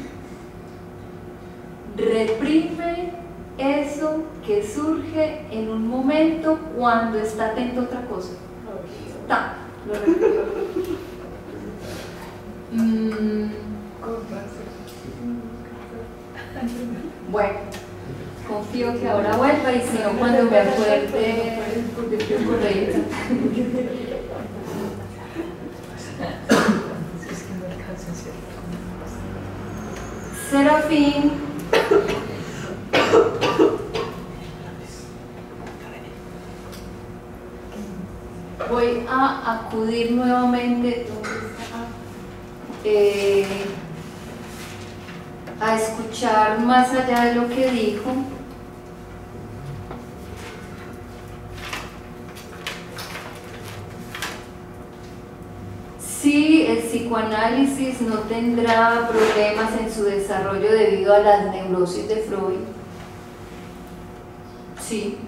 Reprime eso que surge en un momento cuando está atento a otra cosa. Ta, lo reprime. Mm. Bueno, confío que ahora vuelva, y si no, cuando me acuerde de un correo. Serafín voy a acudir nuevamente eh, a escuchar más allá de lo que dijo. Sí, el psicoanálisis no tendrá problemas en su desarrollo debido a las neurosis de Freud. Sí,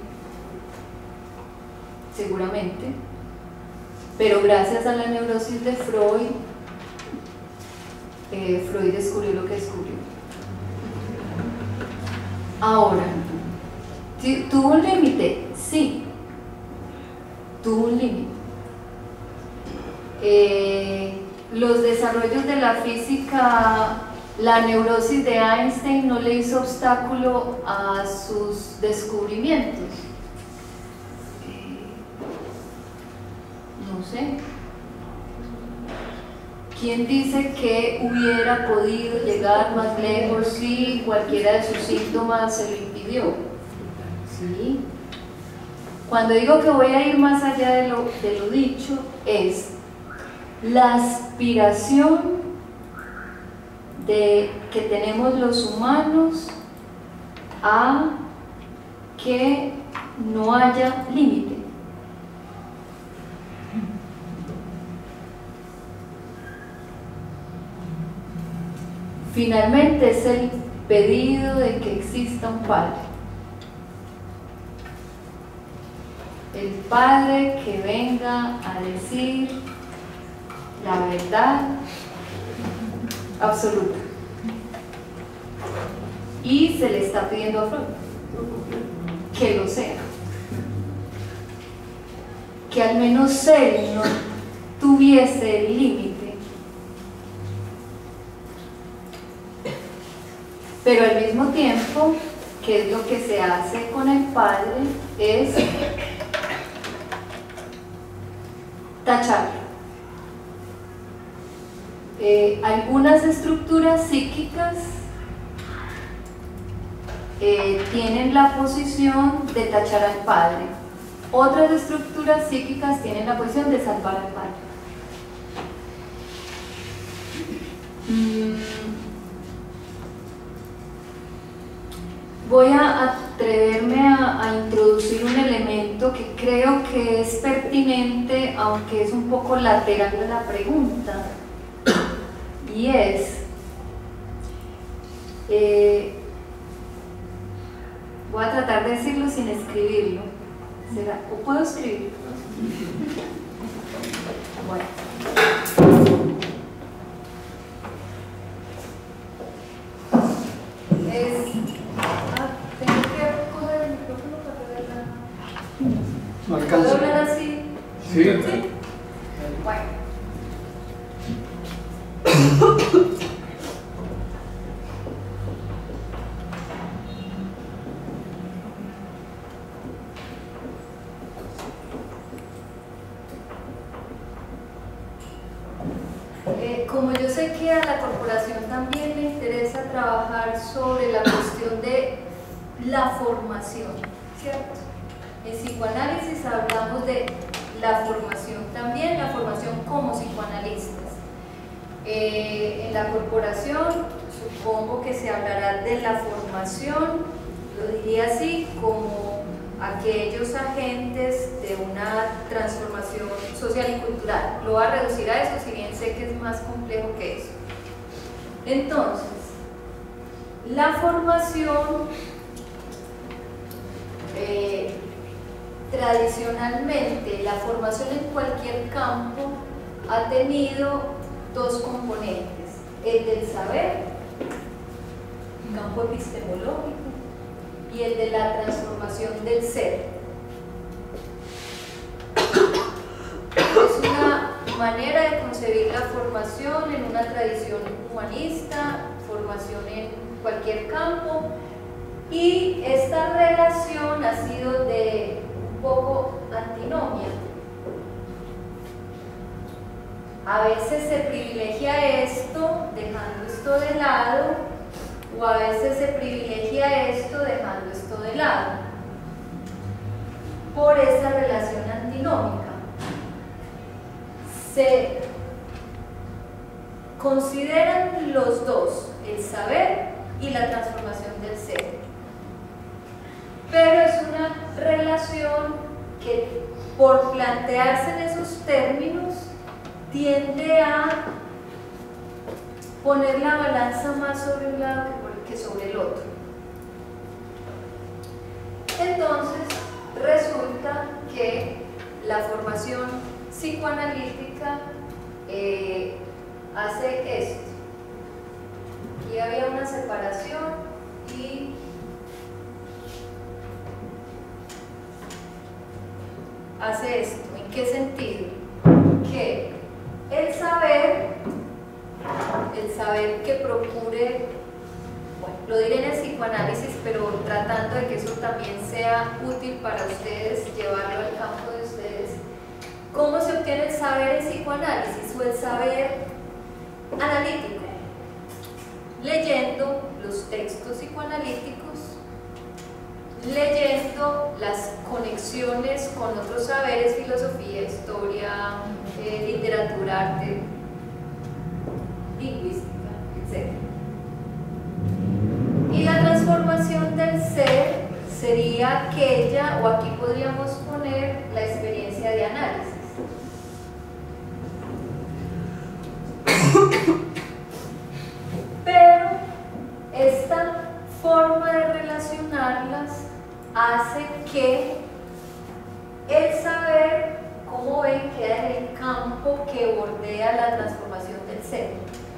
seguramente. Pero gracias a la neurosis de Freud eh, Freud descubrió lo que descubrió. Ahora, ¿tuvo un límite? Sí, tuvo un límite. Eh, los desarrollos de la física, la neurosis de Einstein no le hizo obstáculo a sus descubrimientos. Eh, no sé. ¿Quién dice que hubiera podido llegar más lejos si cualquiera de sus síntomas se lo impidió? ¿Sí? Cuando digo que voy a ir más allá de lo, de lo dicho, es la aspiración de, que tenemos los humanos a que no haya límite. Finalmente es el pedido de que exista un Padre. El Padre que venga a decir la verdad absoluta. Y se le está pidiendo a Freud que lo sea. Que al menos él no tuviese el límite. Pero al mismo tiempo, ¿qué es lo que se hace con el Padre? Es tacharlo. Eh, algunas estructuras psíquicas eh, tienen la posición de tachar al Padre. Otras estructuras psíquicas tienen la posición de salvar al Padre. Mm. Voy a atreverme a, a introducir un elemento que creo que es pertinente, aunque es un poco lateral de la pregunta, y es, eh, voy a tratar de decirlo sin escribirlo. ¿Será? ¿O puedo escribirlo? Bueno. Es... No alcanzo. ¿Puedo hablar así? Sí. ¿Sí? Bueno. Eh, como yo sé que a la corporación también le interesa trabajar sobre la cuestión de la formación, ¿cierto? En psicoanálisis hablamos de la formación también, la formación como psicoanalistas. Eh, en la corporación supongo que se hablará de la formación, lo diría así, como aquellos agentes de una transformación social y cultural. Lo voy a reducir a eso, si bien sé que es más complejo que eso. Entonces, la formación eh, tradicionalmente, la formación en cualquier campo ha tenido dos componentes: el del saber, campo epistemológico, y el de la transformación del ser. Es una manera de concebir la formación en una tradición humanista, formación en cualquier campo, y esta relación ha sido de un poco antinomia. A veces se privilegia esto dejando esto de lado, o a veces se privilegia esto dejando esto de lado, por esa relación antinómica. Se consideran los dos, el saber y la transformación del ser, pero es una relación que, por plantearse en esos términos, tiende a poner la balanza más sobre un lado que sobre el otro. Entonces, resulta que la formación psicoanalítica eh, hace esto. separación y hace esto. ¿En qué sentido? Que el saber, el saber que procure, bueno, lo diré en el psicoanálisis, pero tratando de que eso también sea útil para ustedes, llevarlo al campo de ustedes. ¿Cómo se obtiene el saber en psicoanálisis o el saber analítico? Leyendo los textos psicoanalíticos, leyendo las conexiones con otros saberes, filosofía, historia, eh, literatura, arte, lingüística, etcétera. Y la transformación del ser sería aquella, o aquí podríamos poner la experiencia de análisis. Pero esta forma de relacionarlas hace que el saber, como ven, queda en el campo que bordea la transformación del ser.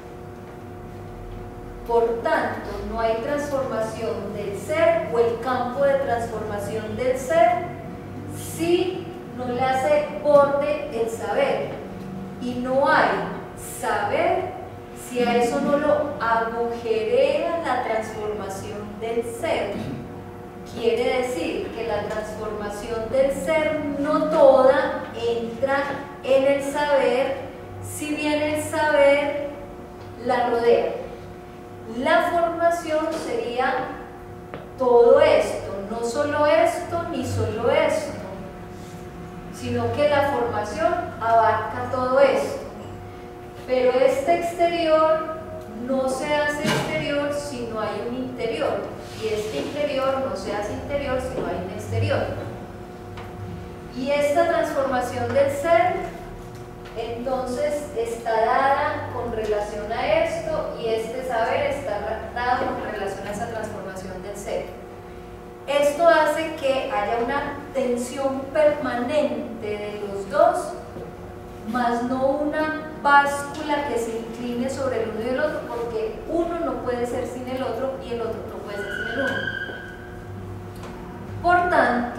Por tanto, no hay transformación del ser o el campo de transformación del ser si no le hace borde el saber. Y no hay saber si a eso no lo agujerea la transformación del ser. Quiere decir que la transformación del ser no toda entra en el saber, si bien el saber la rodea. La formación sería todo esto, no solo esto ni solo esto, sino que la formación abarca todo esto. Pero este exterior no se hace exterior si no hay un interior, y este interior no se hace interior si no hay un exterior. Y esta transformación del ser, entonces, está dada con relación a esto, y este saber está dado con relación a esa transformación del ser. Esto hace que haya una tensión permanente de los dos, más no una báscula que se incline sobre el uno y el otro, porque uno no puede ser sin el otro y el otro no puede ser sin el uno. Por tanto,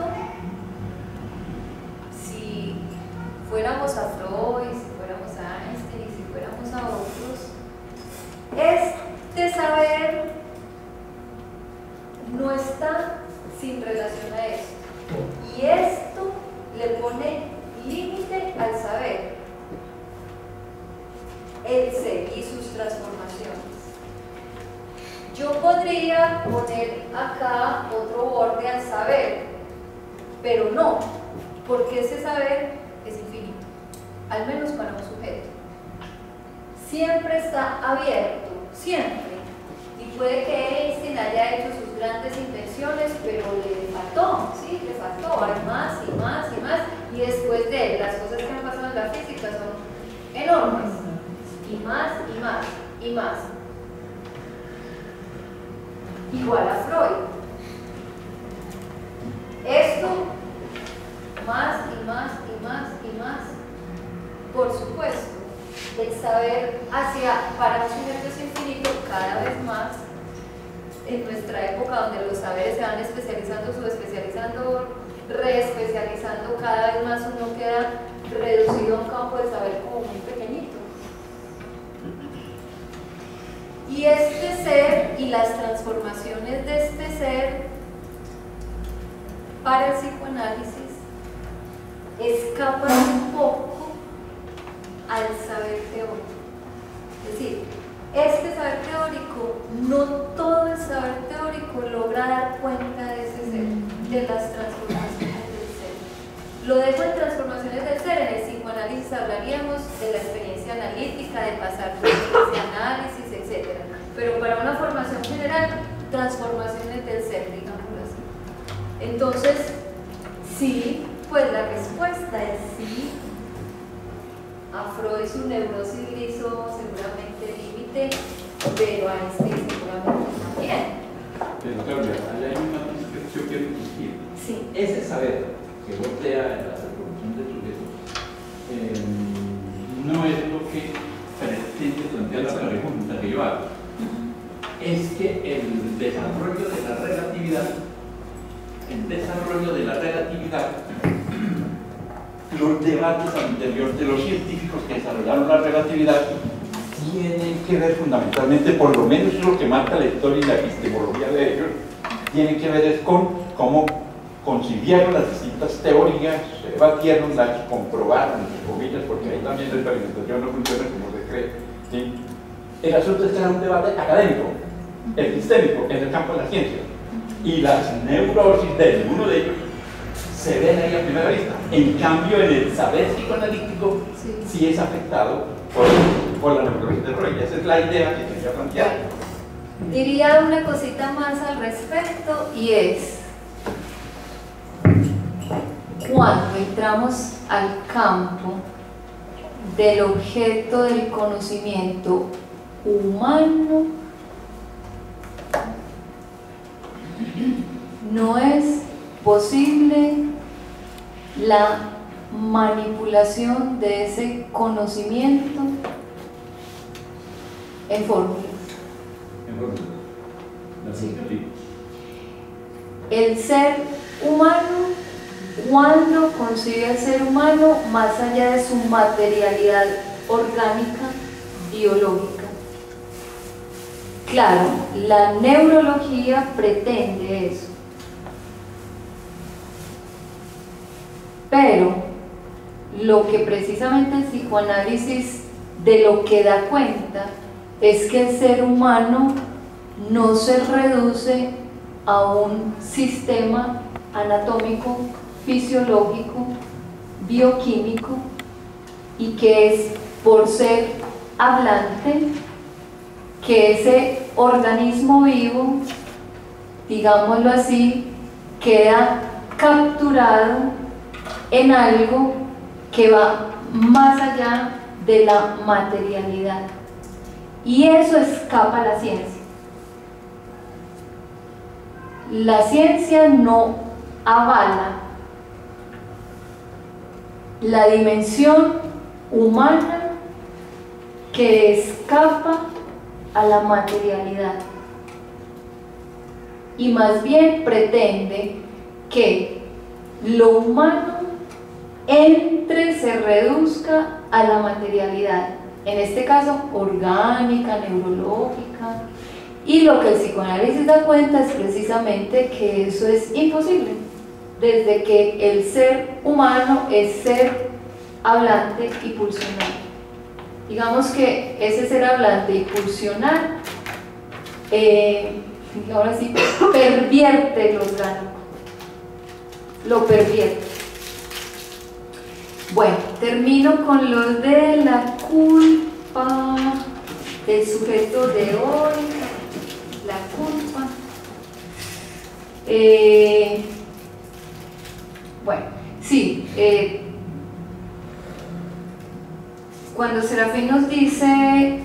si fuéramos a Freud, si fuéramos a Einstein y si fuéramos a otros, este saber no está sin relación a esto, y esto le pone límite al saber, el ser y sus transformaciones. Yo podría poner acá otro borde al saber, pero no, porque ese saber es infinito, al menos para un sujeto. Siempre está abierto, siempre. Y puede que Einstein haya hecho sus grandes invenciones, pero le faltó, sí, le faltó, hay más y más y más, y después de él, las cosas que han pasado en la física son enormes, y más y más y más. Igual a Freud. Esto, más y más y más y más, por supuesto. El saber hacia, para un sujeto es infinito cada vez más. En nuestra época, donde los saberes se van especializando, subespecializando, reespecializando, cada vez más uno queda reducido a un campo de saber como muy pequeñito. Y este ser y las transformaciones de este ser para el psicoanálisis escapan un poco al saber teórico. Es decir, este saber teórico, no todo el saber teórico logra dar cuenta de ese ser, de las transformaciones del ser. Lo dejo en transformaciones del ser. En el psicoanálisis hablaríamos de la experiencia analítica, de pasar por ese análisis, etcétera. Pero para una formación general, transformaciones del ser, digámoslo así. Entonces, sí, pues la respuesta es sí. A Freud su neurosis le hizo seguramente límite, pero a Einstein seguramente también. Pero Claudia, ahí hay una cosa que yo quiero insistir. Sí. Ese saber que bordea la transformación del sujeto eh, no es lo que pretende plantear la pregunta que yo hago. es que el desarrollo de la relatividad, el desarrollo de la relatividad, los debates al interior de los científicos que desarrollaron la relatividad tienen que ver fundamentalmente, por lo menos es lo que marca la historia y la epistemología de ellos, tienen que ver es con cómo conciliaron las distintas teorías, se debatieron, las comprobaron, entre comillas, porque ahí también la experimentación no funciona como se cree, ¿sí? El asunto es que era un debate académico, epistémico, en el campo de la ciencia, y las neurosis de ninguno de ellos se ven ahí a primera vista. En cambio, en el saber psicoanalítico sí, sí es afectado por, por la neurosis de Freud. Esa es la idea que quería plantear. Diría una cosita más al respecto, y es cuando entramos al campo del objeto del conocimiento humano, no es posible la manipulación de ese conocimiento en fórmulas. En fórmulas. Sí. El ser humano, cuando concibe al ser humano más allá de su materialidad orgánica, biológica. Claro, la neurología pretende eso. Pero lo que precisamente el psicoanálisis de lo que da cuenta es que el ser humano no se reduce a un sistema anatómico, fisiológico, bioquímico, y que es por ser hablante que ese organismo vivo, digámoslo así, queda capturado en algo que va más allá de la materialidad, y eso escapa a la ciencia. La ciencia no avala la dimensión humana que escapa a la materialidad, y más bien pretende que lo humano entre, se reduzca a la materialidad, en este caso orgánica, neurológica, y lo que el psicoanálisis da cuenta es precisamente que eso es imposible, desde que el ser humano es ser hablante y pulsional. Digamos que ese ser hablante y pulsional, eh, ahora sí, pervierte lo orgánico, lo pervierte. Bueno, termino con lo de la culpa del sujeto de hoy, la culpa. Eh, bueno, sí, eh, cuando Serafín nos dice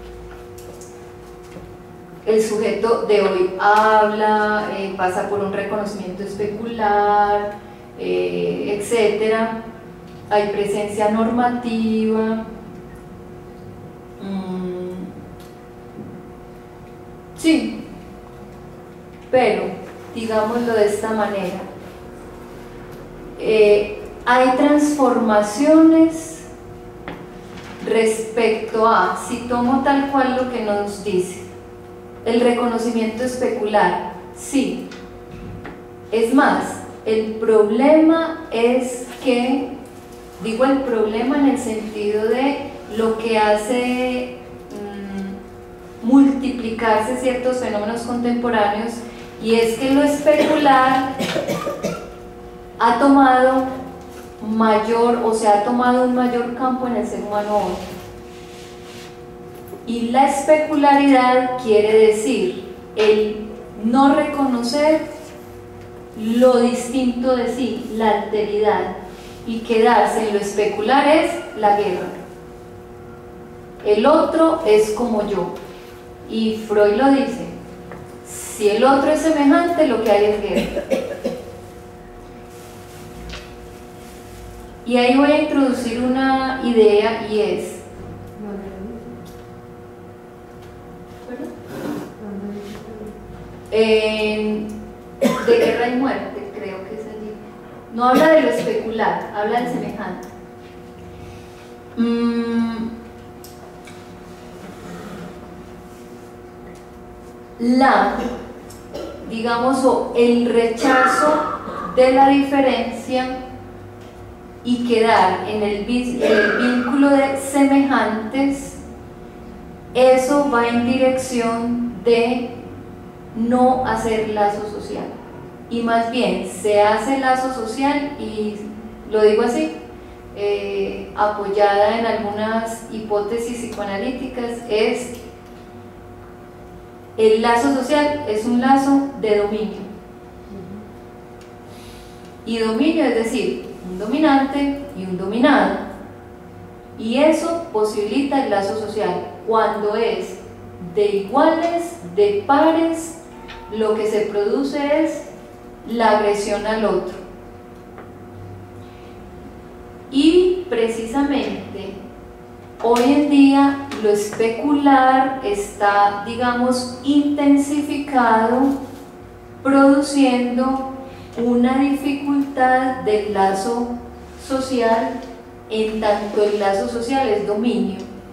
el sujeto de hoy habla, eh, pasa por un reconocimiento especular, eh, etcétera, hay presencia normativa, mm, sí, pero digámoslo de esta manera, eh, hay transformaciones respecto a, si tomo tal cual lo que nos dice, el reconocimiento especular, sí, es más, el problema es que, digo el problema en el sentido de lo que hace mmm, multiplicarse ciertos fenómenos contemporáneos, y es que lo especular ha tomado mayor, o sea, ha tomado un mayor campo en el ser humano hoy. Y la especularidad quiere decir el no reconocer lo distinto de sí, la alteridad, y quedarse en lo especular es la guerra. El otro es como yo, y Freud lo dice, si el otro es semejante, lo que hay es guerra. Y ahí voy a introducir una idea, y es, eh, de guerra y muerte, creo que es el libro. No habla de lo especular, habla del semejante. Mm, la, digamos, o el rechazo de la diferencia y quedar en el, en el vínculo de semejantes, eso va en dirección de no hacer lazo social, y más bien se hace lazo social, y lo digo así, eh, apoyada en algunas hipótesis psicoanalíticas, es el lazo social es un lazo de dominio, y dominio es decir, un dominante y un dominado, y eso posibilita el lazo social cuando es de iguales, de pares. Lo que se produce es la agresión al otro, y precisamente hoy en día lo especular está, digamos, intensificado, produciendo una dificultad del lazo social, en tanto el lazo social es dominio.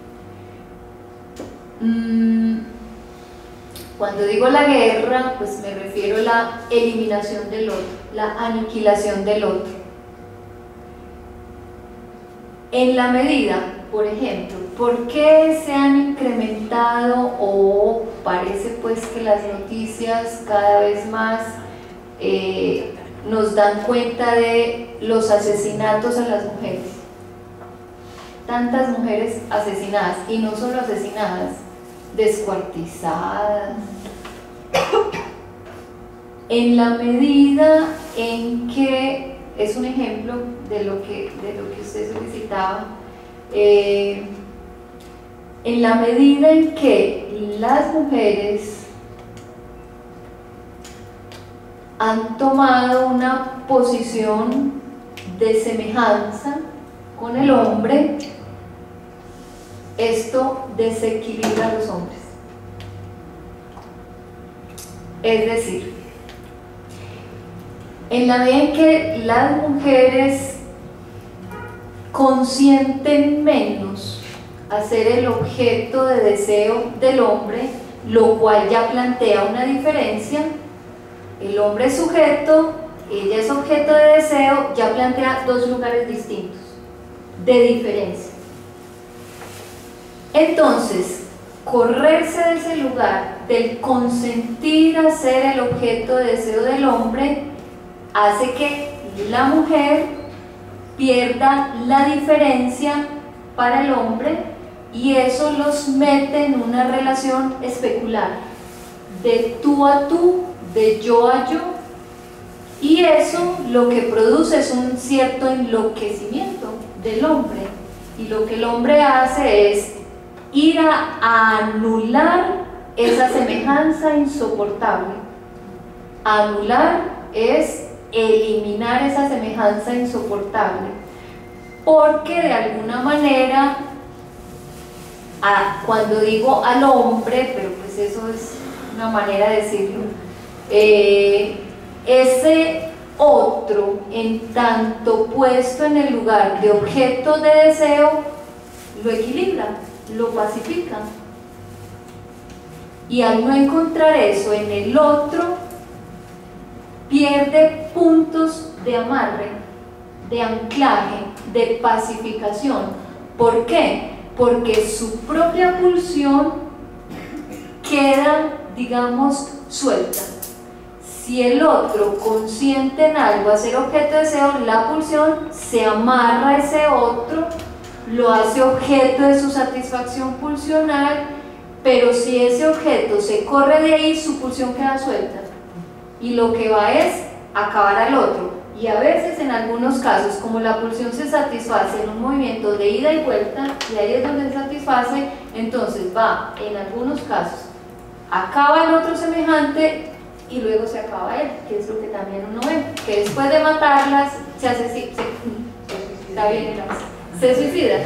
Mm, cuando digo la guerra, pues me refiero a la eliminación del otro, la aniquilación del otro. En la medida, por ejemplo, ¿por qué se han incrementado, o parece pues que las noticias cada vez más eh, nos dan cuenta de los asesinatos a las mujeres? Tantas mujeres asesinadas, y no solo asesinadas, descuartizadas. En la medida en que, es un ejemplo de lo que, de lo que usted solicitaba, eh, en la medida en que las mujeres han tomado una posición de semejanza con el hombre, esto desequilibra a los hombres. Es decir, en la medida en que las mujeres consienten menos a ser el objeto de deseo del hombre, lo cual ya plantea una diferencia. El hombre es sujeto, ella es objeto de deseo, ya plantea dos lugares distintos de diferencia. Entonces, correrse de ese lugar del consentir a ser el objeto de deseo del hombre hace que la mujer pierda la diferencia para el hombre, y eso los mete en una relación especular de tú a tú, de yo a yo, y eso lo que produce es un cierto enloquecimiento del hombre, y lo que el hombre hace es ir a, a anular esa semejanza insoportable. Anular es eliminar esa semejanza insoportable, porque de alguna manera, a, cuando digo al hombre, pero pues eso es una manera de decirlo, eh, ese otro, en tanto puesto en el lugar de objeto de deseo, lo equilibra, lo pacifica, y al no encontrar eso en el otro, pierde puntos de amarre, de anclaje, de pacificación. ¿Por qué? Porque su propia pulsión queda, digamos, suelta. Si el otro consiente en algo a ser objeto de deseo, la pulsión se amarra a ese otro, lo hace objeto de su satisfacción pulsional, pero si ese objeto se corre de ahí, su pulsión queda suelta, y lo que va es acabar al otro. Y a veces, en algunos casos, como la pulsión se satisface en un movimiento de ida y vuelta, y ahí es donde se satisface, entonces va, en algunos casos, acaba el otro semejante y luego se acaba él, que es lo que también uno ve, que después de matarlas se hace, se, se, está bien, se suicida.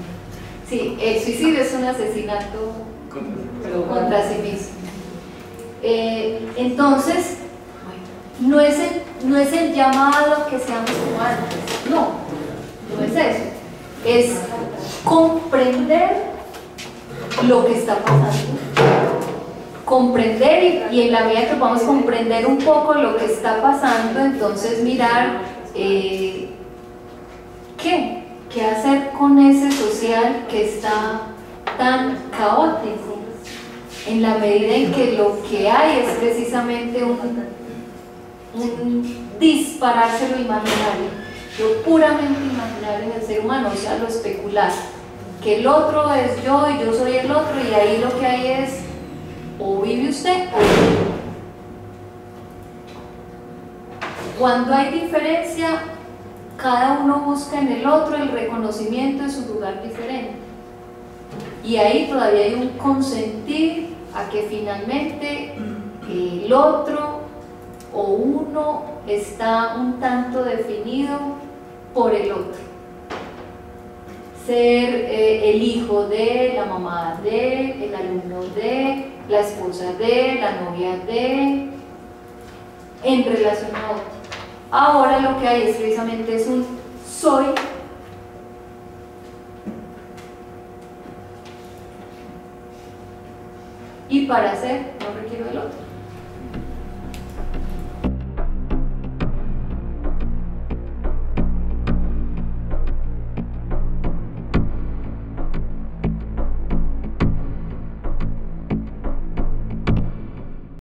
Sí, el suicidio es un asesinato contra sí mismo. Eh, entonces, no es, el, no es el llamado a que seamos como antes, no, no es eso, es comprender lo que está pasando, comprender y, y en la medida que podamos comprender un poco lo que está pasando, entonces mirar eh, qué, qué hacer con ese social que está tan caótico, en la medida en que lo que hay es precisamente un, un dispararse lo imaginario, lo puramente imaginario en el ser humano, o sea, lo especular, que el otro es yo y yo soy el otro, y ahí lo que hay es o vive usted o vive. Cuando hay diferencia, cada uno busca en el otro el reconocimiento de su lugar diferente, y ahí todavía hay un consentir a que finalmente el otro o uno está un tanto definido por el otro. Ser eh, el hijo de, la mamá de, el alumno de, la esposa de, la novia de, en relación a otro. Ahora lo que hay es precisamente es un soy y para ser